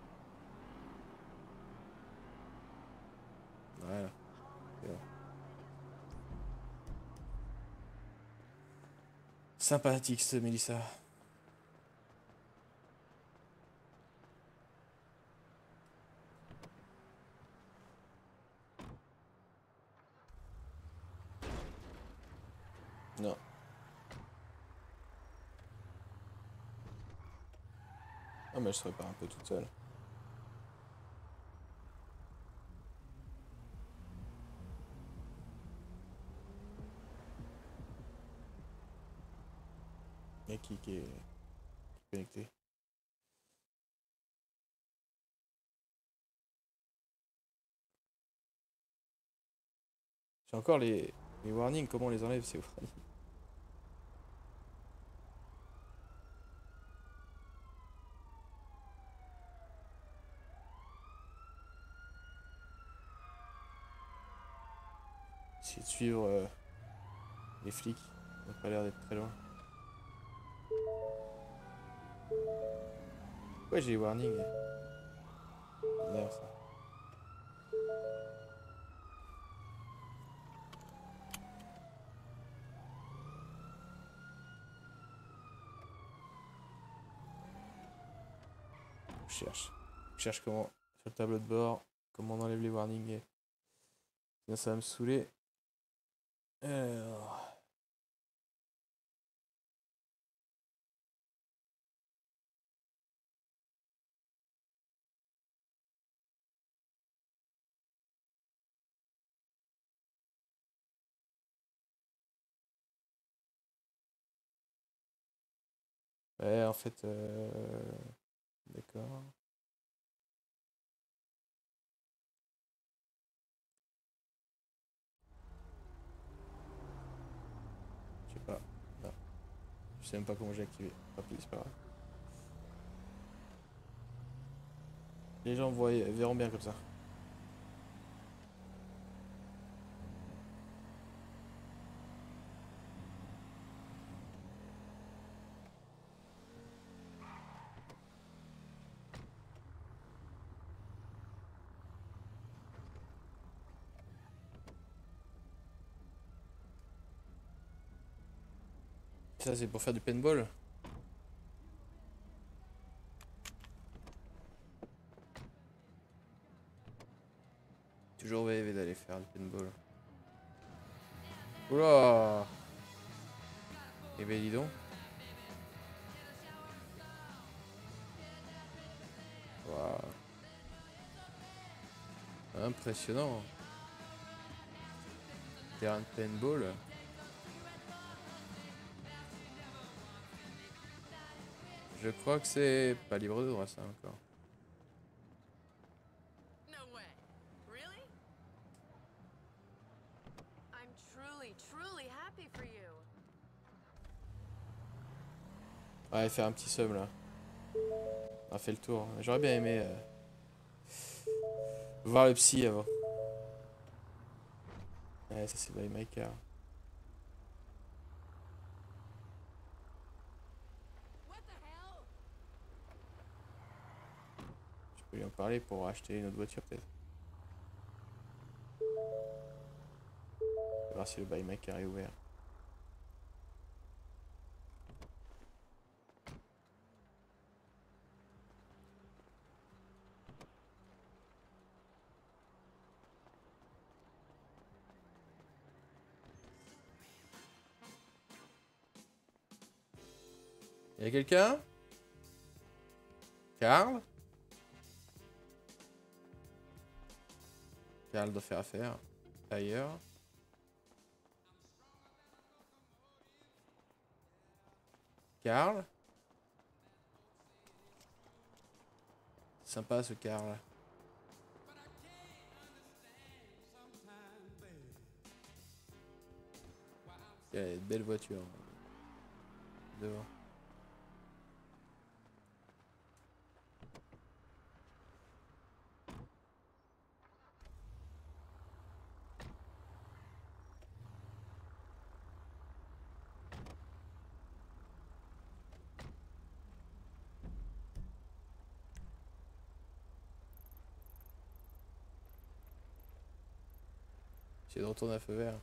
Voilà. C'est bon. Sympathique ce Mélissa. Non. Ah, mais je serais pas un peu toute seule. Et qui est connecté. J'ai encore les warnings, comment on les enlève ces warnings? Essayer de suivre les flics. Ils n'ont pas l'air d'être très loin. Ouais, j'ai les warnings. C'est bizarre, ça. Je cherche. Je cherche comment, sur le tableau de bord, comment on enlève les warnings. Sinon, ça va me saouler. Alors. Ouais, en fait. D'accord. Je sais pas. Non. Je sais même pas comment j'ai activé. Tant pis, c'est pas grave. Les gens verront bien comme ça. Ça, c'est pour faire du paintball. Toujours rêvé d'aller faire du paintball. Oula! Eh ben dis donc. Waouh. Impressionnant. Terrain de paintball. Je crois que c'est pas libre de droit ça encore. No way. Really? I'm truly happy for you. Ouais, faire un petit sub là. On a fait le tour. J'aurais bien aimé voir le psy avant. Ouais, ça c'est by Maker. What the hell? Je peux lui en parler pour acheter une autre voiture peut-être. Voir si le by Maker est ouvert. Y'a quelqu'un? Karl? Karl doit faire affaire. Ailleurs. Karl? Sympa ce Karl. Il y a une belle voiture. Devant. J'ai de retourner à feu vert.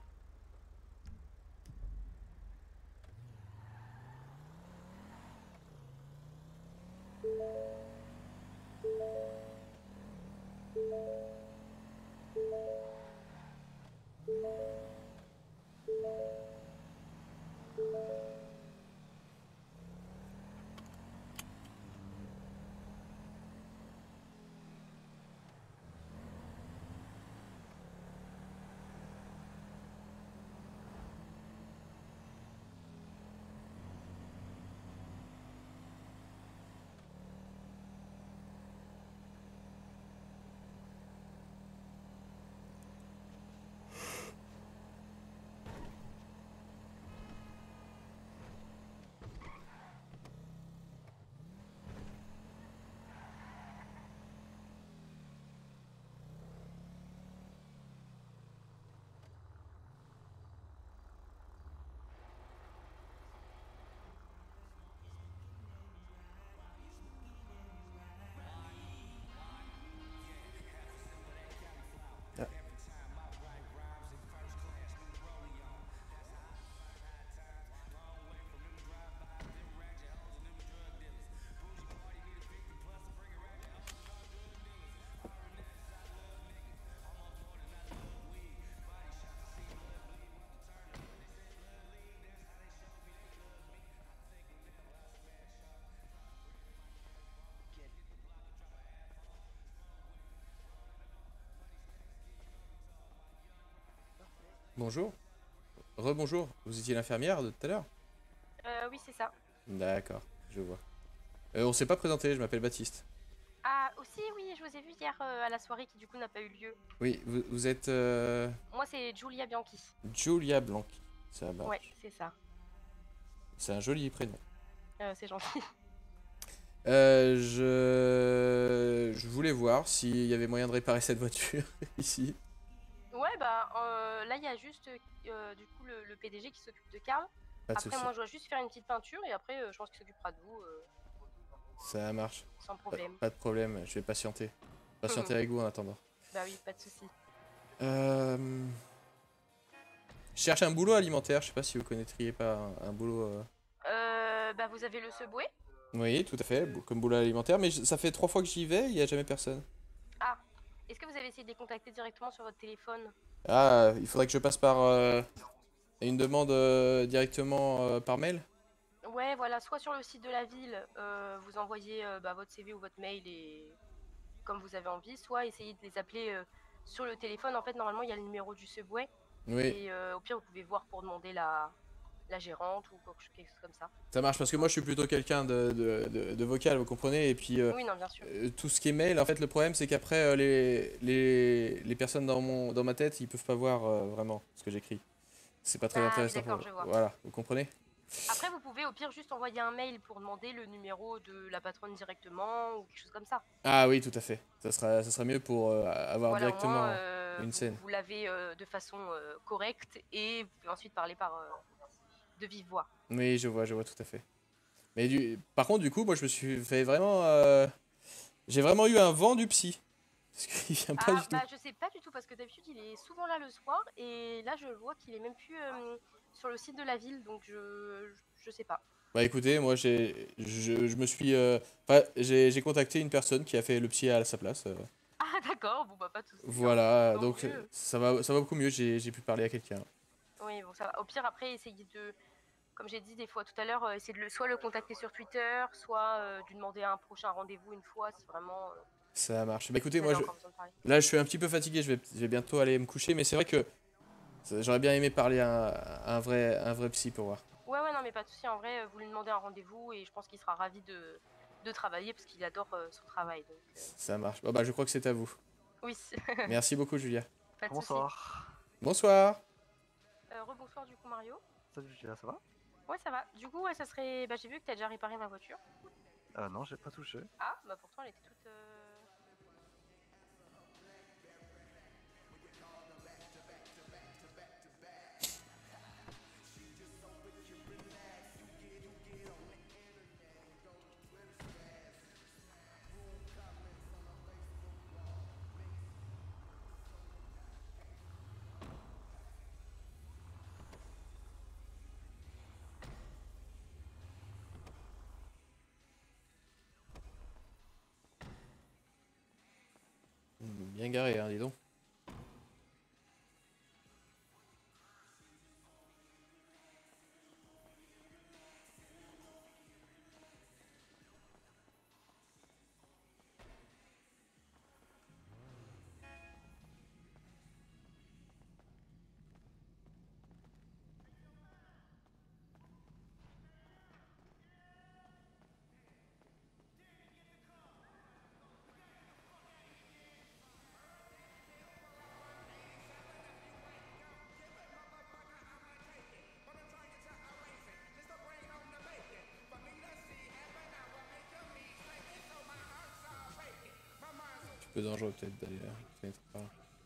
Bonjour. Rebonjour. Vous étiez l'infirmière de tout à l'heure? Oui, c'est ça. D'accord, je vois. On s'est pas présenté, je m'appelle Baptiste. Ah, aussi, oui, je vous ai vu hier à la soirée qui du coup n'a pas eu lieu. Oui, vous êtes Moi, c'est Giulia Bianchi. Giulia Blanchi. Ça va. Ouais, c'est ça. C'est un joli prénom. C'est gentil. Je voulais voir s'il y avait moyen de réparer cette voiture ici. Ouais, bah là, il y a juste du coup le PDG qui s'occupe de Karl. Pas de Après, souci. moi, je dois juste faire une petite peinture et après, je pense qu'il s'occupera de vous Ça marche. sans problème. Pas de problème, je vais patienter. Patienter avec vous en attendant. Bah oui, pas de souci. Je Je cherche un boulot alimentaire, je sais pas si vous connaîtriez pas un boulot... Bah vous avez le Subway? Oui, tout à fait, comme boulot alimentaire, mais ça fait 3 fois que j'y vais, il y a jamais personne. Ah, est-ce que vous avez essayé de les contacter directement sur votre téléphone? Ah, il faudrait que je passe par une demande directement par mail? Ouais, voilà, soit sur le site de la ville, vous envoyez bah, votre CV ou votre mail et comme vous avez envie, soit essayez de les appeler sur le téléphone. En fait, normalement, il y a le numéro du Subway Oui, et au pire, vous pouvez voir pour demander la gérante ou quelque chose comme ça. ça marche, parce que moi je suis plutôt quelqu'un de vocal, vous comprenez, et puis Oui, non, bien sûr. tout ce qui est mail, en fait, le problème c'est qu'après, les personnes dans ma tête, ils peuvent pas voir vraiment ce que j'écris. C'est pas très Ah oui, intéressant d'accord, pour... je vois. Voilà, vous comprenez? Après, vous pouvez au pire juste envoyer un mail pour demander le numéro de la patronne directement ou quelque chose comme ça. Ah oui, tout à fait. Ça sera mieux pour avoir Voilà, au moins, directement une scène. vous l'avez de façon correcte et vous pouvez ensuite parler de vive voix. Oui, je vois tout à fait. Mais par contre, du coup, moi je me suis fait vraiment... J'ai vraiment eu un vent du psy. Parce qu'il vient pas Ah, du tout. bah je sais pas du tout parce que d'habitude il est souvent là le soir et là je vois qu'il est même plus sur le site de la ville donc je sais pas. Bah écoutez, moi je me suis... enfin, j'ai contacté une personne qui a fait le psy à sa place. Ah d'accord, bon bah pas de soucis, hein. Voilà, Tant donc mieux. ça va beaucoup mieux, j'ai pu parler à quelqu'un. Oui, bon ça va. Au pire après essayez de, comme j'ai dit des fois tout à l'heure, essayez de soit le contacter sur Twitter, soit de lui demander un prochain rendez-vous une fois si vraiment Ça marche. Bah écoutez, vous moi avez encore besoin de parler. là je suis un petit peu fatigué, je vais bientôt aller me coucher, mais c'est vrai que j'aurais bien aimé parler à un vrai psy pour voir. Ouais, non mais pas de soucis, en vrai vous lui demandez un rendez-vous et je pense qu'il sera ravi de travailler parce qu'il adore son travail. Donc, Ça marche. Bah je crois que c'est à vous. oui, Merci beaucoup, Julia. pas de soucis. Bonsoir. Bonsoir. Rebonsoir du coup Mario. Salut Julia, ça va? Ouais, ça va. Du coup, ouais, ça serait. Bah, j'ai vu que t'as déjà réparé ma voiture. Non, j'ai pas touché. Ah, bah pourtant elle était toute. Bien garé, hein, dis donc. Un peu dangereux peut-être d'aller fenêtre par là.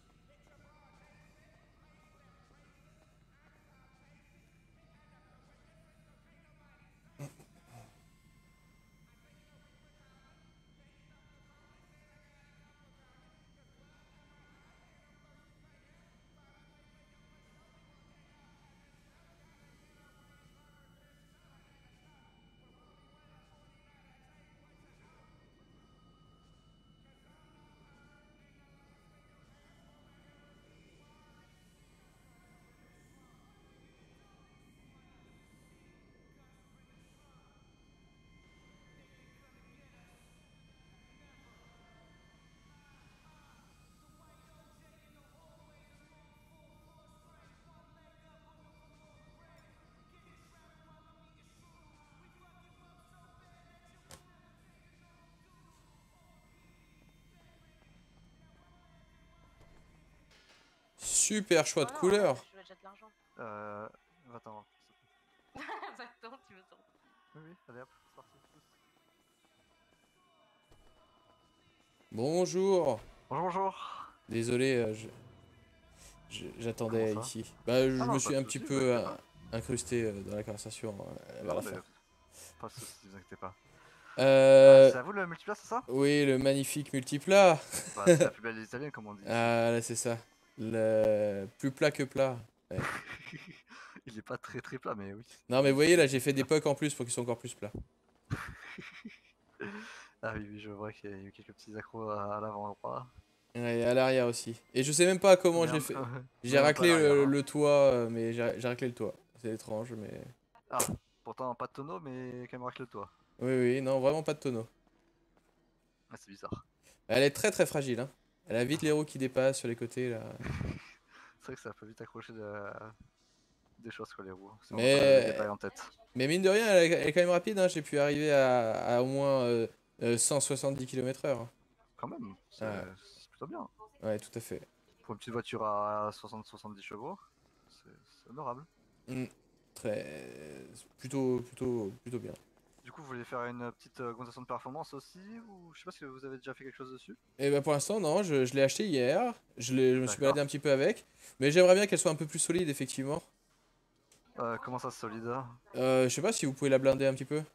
Super choix de Oh non, couleur. je veux déjà de l'argent. Attends. Va-t'en, tu veux sortir. Oui, allez hop, c'est parti. Bonjour. Bonjour. Désolé, j'attendais Comment ça? ici. Bah, je Ah non, me pas suis de un petit soucis, peu vous inquiétez incrusté dans la conversation vers Non, la mais fin. pas de soucis, vous inquiétez pas. Euh, C'est à vous le multiplat, c'est ça? oui, le magnifique multiplat. Bah, c'est la plus belle des italiennes, comme on dit. Ah, là, c'est ça. Le plus plat que plat. Ouais. Il est pas très très plat, mais oui. Non, mais vous voyez, là, j'ai fait des pucks en plus pour qu'ils soient encore plus plats. Ah oui, oui, je vois qu'il y a eu quelques petits accros à l'avant-endroit. Ouais, et à l'arrière aussi. Et je sais même pas comment j'ai Merde, fait. J'ai même un peu à raclé l'arrière, hein. le toit, mais j'ai raclé le toit. C'est étrange, mais. Ah, pourtant pas de tonneau, mais quand même racle le toit. Oui, oui, non, vraiment pas de tonneau. Ah, c'est bizarre. Elle est très très fragile, hein. Elle a vite les roues qui dépassent sur les côtés, là. C'est vrai que ça peut vite accrocher des choses, quoi, les roues. Si on n'a pas le Mais, détail en tête. mais mine de rien, elle est quand même rapide, hein. J'ai pu arriver à au moins 170 km/h. Hein. Quand même, c'est Ouais. c'est plutôt bien. Ouais, tout à fait. Pour une petite voiture à 60-70 chevaux, c'est honorable. Mm. Très. Plutôt bien. Du coup, vous voulez faire une petite augmentation de performance aussi, ou je sais pas si vous avez déjà fait quelque chose dessus? Et bah pour l'instant, non, je l'ai acheté hier. Je me suis D'accord. baladé un petit peu avec. Mais j'aimerais bien qu'elle soit un peu plus solide, effectivement. Comment ça, solide? Je sais pas si vous pouvez la blinder un petit peu.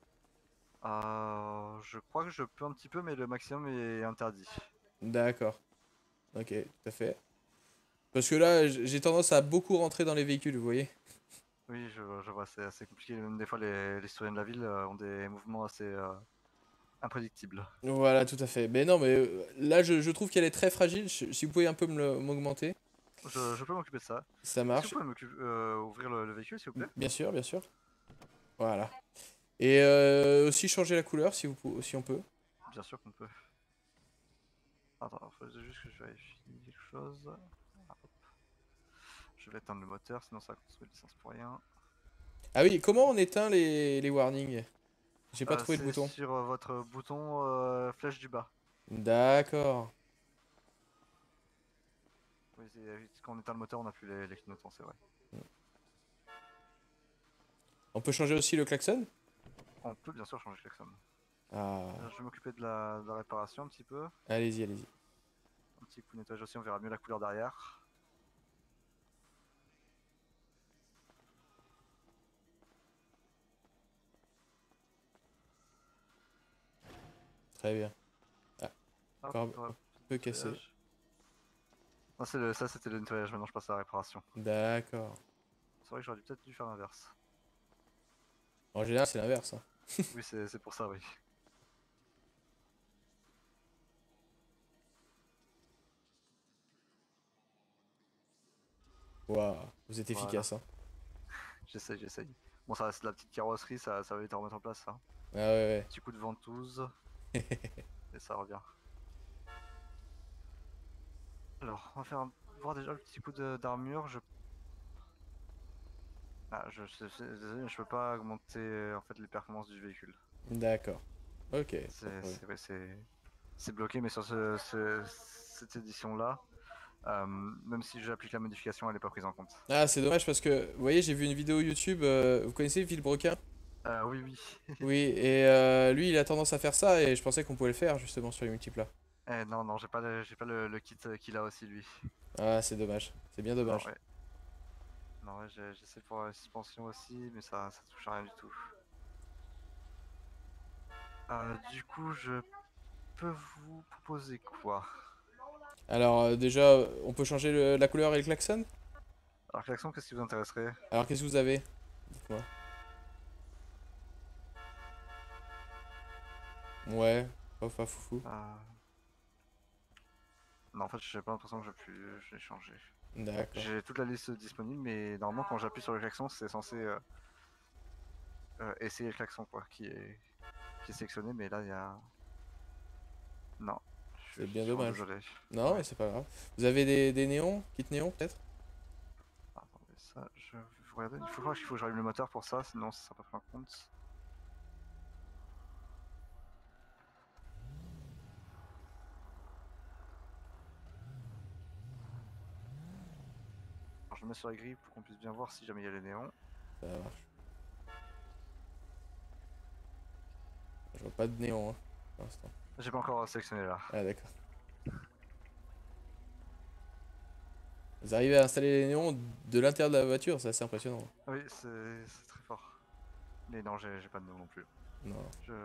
Je crois que je peux un petit peu, mais le maximum est interdit. D'accord. Ok, tout à fait. Parce que là, j'ai tendance à beaucoup rentrer dans les véhicules, vous voyez. Oui, je vois, c'est assez compliqué. Même des fois, les citoyens de la ville ont des mouvements assez imprédictibles. Voilà, tout à fait. Mais non, mais là, je trouve qu'elle est très fragile. Si vous pouvez un peu m'augmenter, Je peux m'occuper de ça. ça Est-ce que marche. vous pouvez ouvrir le véhicule, s'il vous plaît? Bien sûr, bien sûr. Voilà. Et aussi changer la couleur si on peut. Bien sûr qu'on peut. Attends, faut juste que je vérifie quelque chose. Ah, hop. Je vais éteindre le moteur, sinon ça va consommer de l'essence pour rien. Ah oui, comment on éteint les warnings? J'ai pas trouvé le C'est bouton. sur votre bouton flèche du bas. D'accord. Oui, quand on éteint le moteur, on n'a plus les clignotants, c'est vrai. On peut changer aussi le klaxon? On peut bien sûr changer le klaxon. Ah, Je vais m'occuper de la réparation un petit peu. allez-y, allez-y. Un petit coup de nettoyage aussi, on verra mieux la couleur derrière. Très bien. Hop, Encore un hop, peu cassé. nettoyage. Non, ça c'était le nettoyage, maintenant je passe à la réparation. D'accord. C'est vrai que j'aurais peut-être dû faire l'inverse. En général, c'est l'inverse. Hein. Oui, c'est pour ça, oui. Waouh, vous êtes Voilà. efficace. Hein. J'essaye. Bon, ça reste la petite carrosserie, ça va vite à remettre en place, ça. Ah ouais, Petit coup de ventouse, ouais. et ça revient. Alors, on va voir déjà le petit coup d'armure. Désolé, mais je peux pas augmenter en fait les performances du véhicule. D'accord. Ok. C'est bloqué, mais sur cette édition-là, même si j'applique la modification, elle n'est pas prise en compte. Ah, c'est dommage parce que, vous voyez, j'ai vu une vidéo YouTube. Vous connaissez Villebrequin? Oui, oui. Oui, et lui, il a tendance à faire ça et je pensais qu'on pouvait le faire justement sur les multiples. Non, non, j'ai pas le kit qu'il a aussi, lui. Ah, c'est dommage. C'est bien dommage. Non, ouais. Non, ouais, j'essaie pour la suspension aussi, mais ça touche à rien du tout. Du coup, je peux vous proposer quoi? Alors, déjà, on peut changer la couleur et le klaxon? Alors, klaxon, qu'est-ce qui vous intéresserait? Alors, qu'est-ce que vous avez? Dites-moi. Ouais, pas foufou. Non, en fait, j'ai pas l'impression que je l'ai changé. D'accord. J'ai toute la liste disponible, mais normalement, quand j'appuie sur le klaxon, c'est censé essayer le klaxon, quoi, qui est sélectionné, mais là, il y a... Non. C'est bien suis dommage. désolé. Non, Ouais. mais c'est pas grave. Vous avez des néons? Kit néons, peut-être? Attendez, ça, je vais regarder. Il faut que j'allume le moteur pour ça, sinon ça sera pas pris en compte. Alors, je le mets sur la grille pour qu'on puisse bien voir si jamais il y a les néons. Ça marche. Je vois pas de néon, hein, pour l'instant. J'ai pas encore sélectionné là. Ah, d'accord. Vous arrivez à installer les néons de l'intérieur de la voiture, c'est assez impressionnant. Oui, c'est très fort. Mais non, j'ai pas de néons non plus. Non.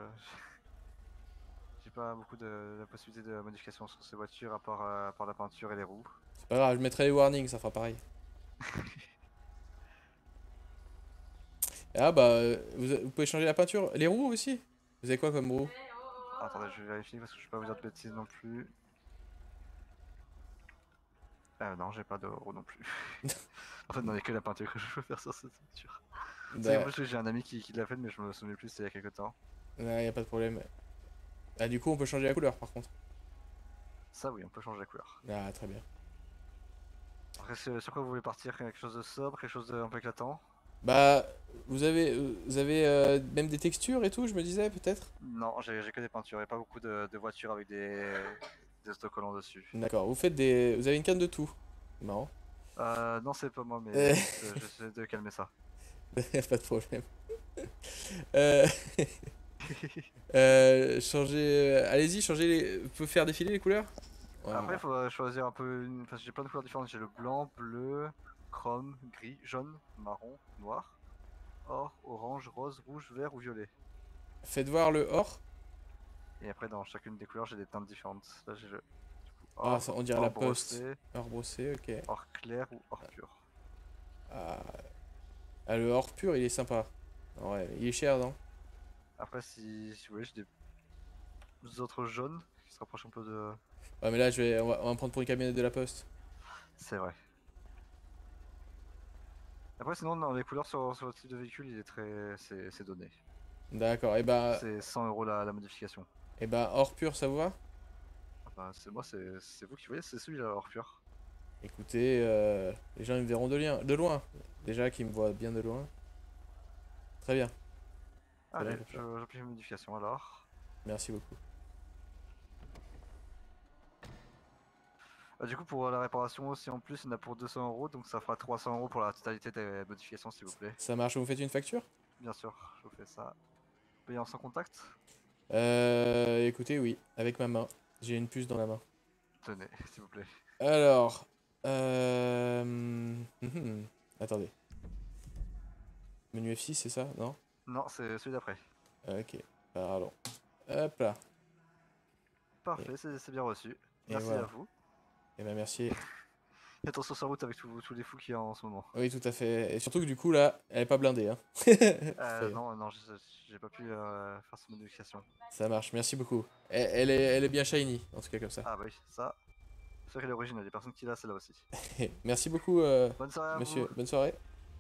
J'ai pas beaucoup de possibilités de modification sur ces voitures à part la peinture et les roues. C'est pas grave, je mettrai les warnings, ça fera pareil. Ah bah, vous pouvez changer la peinture. Les roues aussi? Vous avez quoi comme roues? Attendez, je vais vérifier parce que je vais pas vous dire de bêtises non plus. Non, j'ai pas de roue non plus. En fait, non, il n'y a que la peinture que je peux faire sur cette voiture. C'est en Bah, plus que j'ai un ami qui l'a fait, mais je me souviens plus, c'était il y a quelques temps. ouais, y a pas de problème. Ah, du coup, on peut changer la couleur par contre. Ça, oui, on peut changer la couleur. Ah, très bien. Après, sur quoi vous voulez partir? Quelque chose de sobre, quelque chose d'un peu éclatant? Bah, vous avez même des textures et tout, je me disais peut-être? Non, j'ai que des peintures, il n'y a pas beaucoup de voitures avec des autocollants dessus. D'accord, vous avez une canne de tout. Marrant. Non, c'est pas moi, mais Euh. j'essaie de calmer ça. Pas de problème. Changez. Allez-y, changez les. Vous pouvez faire défiler les couleurs? Ouais, Après, il faut choisir un peu. Enfin, j'ai plein de couleurs différentes. J'ai le blanc, bleu, chrome, gris, jaune, marron, noir, or, orange, rose, rouge, vert ou violet. Faites voir le or. Et après, dans chacune des couleurs, j'ai des teintes différentes. Là, j'ai le Ah, or, on dirait or la poste. brossé, Or brossé, ok. or clair ou or pur. Ah, le or pur, il est sympa. Ouais, il est cher, non? Après, si vous voulez, j'ai des autres jaunes qui se rapprochent un peu de. Ouais, mais là, on va me prendre pour une camionnette de la poste. C'est vrai. Après, sinon, dans les couleurs sur le type de véhicule, il est très. C'est donné. D'accord, et bah, C'est 100 € la modification. or pur, ça vous va? Ah bah, c'est moi, c'est vous qui voyez, c'est celui-là, or pur. Écoutez, les gens ils me verront de loin. Déjà qu'ils me voient bien de loin. Très bien, très Allez, bien. j'applique une modification alors. Merci beaucoup. Du coup, pour la réparation aussi, en plus, il y en a pour 200 €, donc ça fera 300 € pour la totalité des modifications, s'il vous plaît. Ça marche, vous me faites une facture? Bien sûr, je vous fais ça. Payant sans contact? Écoutez, oui, avec ma main. J'ai une puce dans la main. Tenez, s'il vous plaît. Alors, attendez. Menu F6, c'est ça? Non? Non, c'est celui d'après. Ok, pardon. Hop là. Parfait, c'est bien reçu. Et Merci voilà. à vous. Et ben merci. Et attention sur la route avec tous les fous qu'il y a en ce moment. Oui, tout à fait. Et surtout que du coup, là, elle est pas blindée. Hein. Non, j'ai pas pu faire cette modification. Ça marche, merci beaucoup. Elle est bien shiny, en tout cas comme ça. Ah bah oui, ça. C'est vrai qu'elle est originale, les personnes qui l'a, c'est là aussi. Merci beaucoup, Bonne soirée à monsieur. vous. Bonne soirée.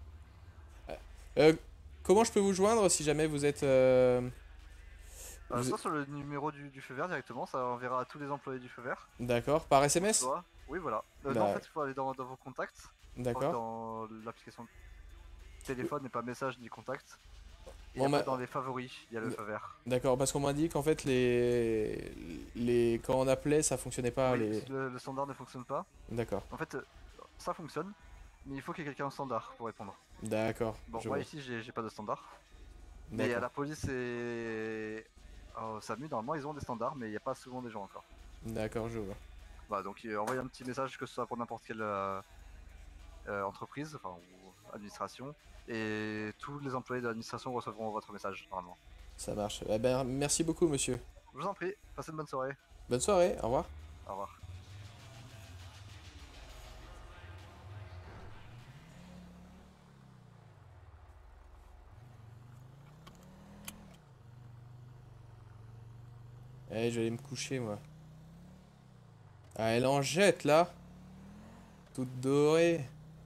Comment je peux vous joindre si jamais vous êtes... Soit sur le numéro du feu vert directement, ça enverra à tous les employés du feu vert. D'accord, par SMS? Soit, oui voilà. Non, en fait, il faut aller dans vos contacts. D'accord. Dans l'application téléphone et pas message ni contact. Et Bon, après, dans les favoris, il y a le feu vert. D'accord, parce qu'on m'a dit qu'en fait, quand on appelait, ça fonctionnait pas. Oui, le standard ne fonctionne pas. D'accord. En fait, ça fonctionne, mais il faut qu'il y ait quelqu'un en standard pour répondre. D'accord. Bon, moi ici, j'ai pas de standard. Mais à la police et au SAMU, normalement, ils ont des standards, mais il n'y a pas souvent des gens encore. D'accord, je vois. Voilà, donc envoyez un petit message, que ce soit pour n'importe quelle entreprise, enfin, ou administration, et tous les employés de l'administration recevront votre message, normalement. Ça marche. Eh ben, merci beaucoup, monsieur. Je vous en prie, passez une bonne soirée. Bonne soirée, au revoir. Au revoir. Eh, je vais aller me coucher, moi. Ah, elle en jette, là. Toute dorée.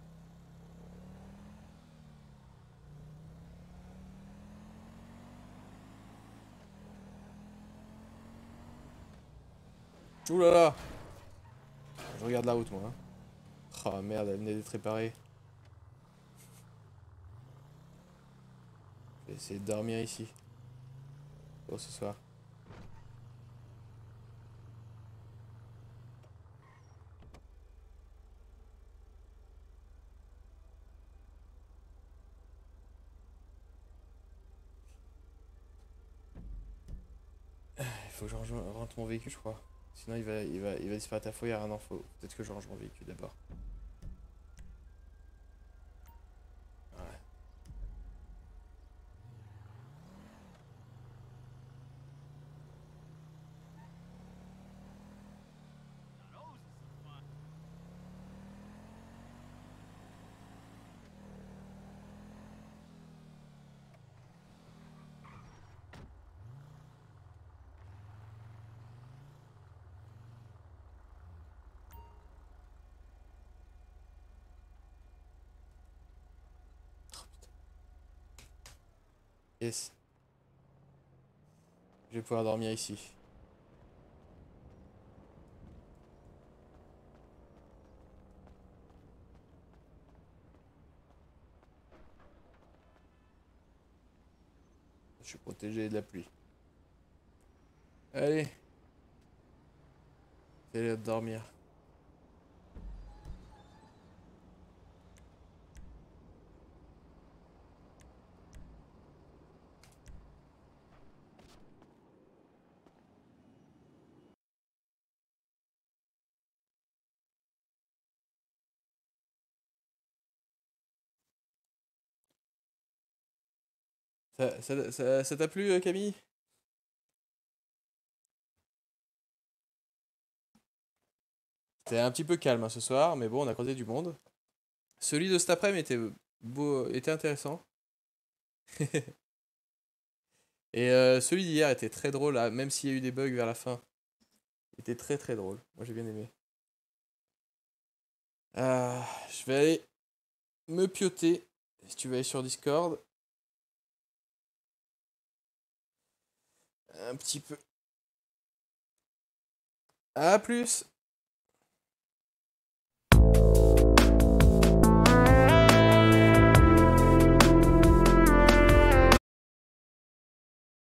Ouh là là. Je regarde la route, moi. Hein. Oh merde, elle venait d'être réparée. Je vais essayer de dormir ici. Pour ce soir. Il faut que je rentre mon véhicule, je crois. Sinon, il va disparaître à foyer. Ah non, faut peut-être que je range mon véhicule d'abord. Ouais. Yes. Je vais pouvoir dormir ici. Je suis protégé de la pluie. Allez. Fais-le dormir. Ça t'a plu, Camille? C'était un petit peu calme hein, ce soir, mais bon, on a croisé du monde. Celui de cet après-midi était beau, était intéressant. Et celui d'hier était très drôle, là, même s'il y a eu des bugs vers la fin. Il était très très drôle. Moi j'ai bien aimé. Je vais aller me pioter. Si tu veux aller sur Discord. Un petit peu. À plus!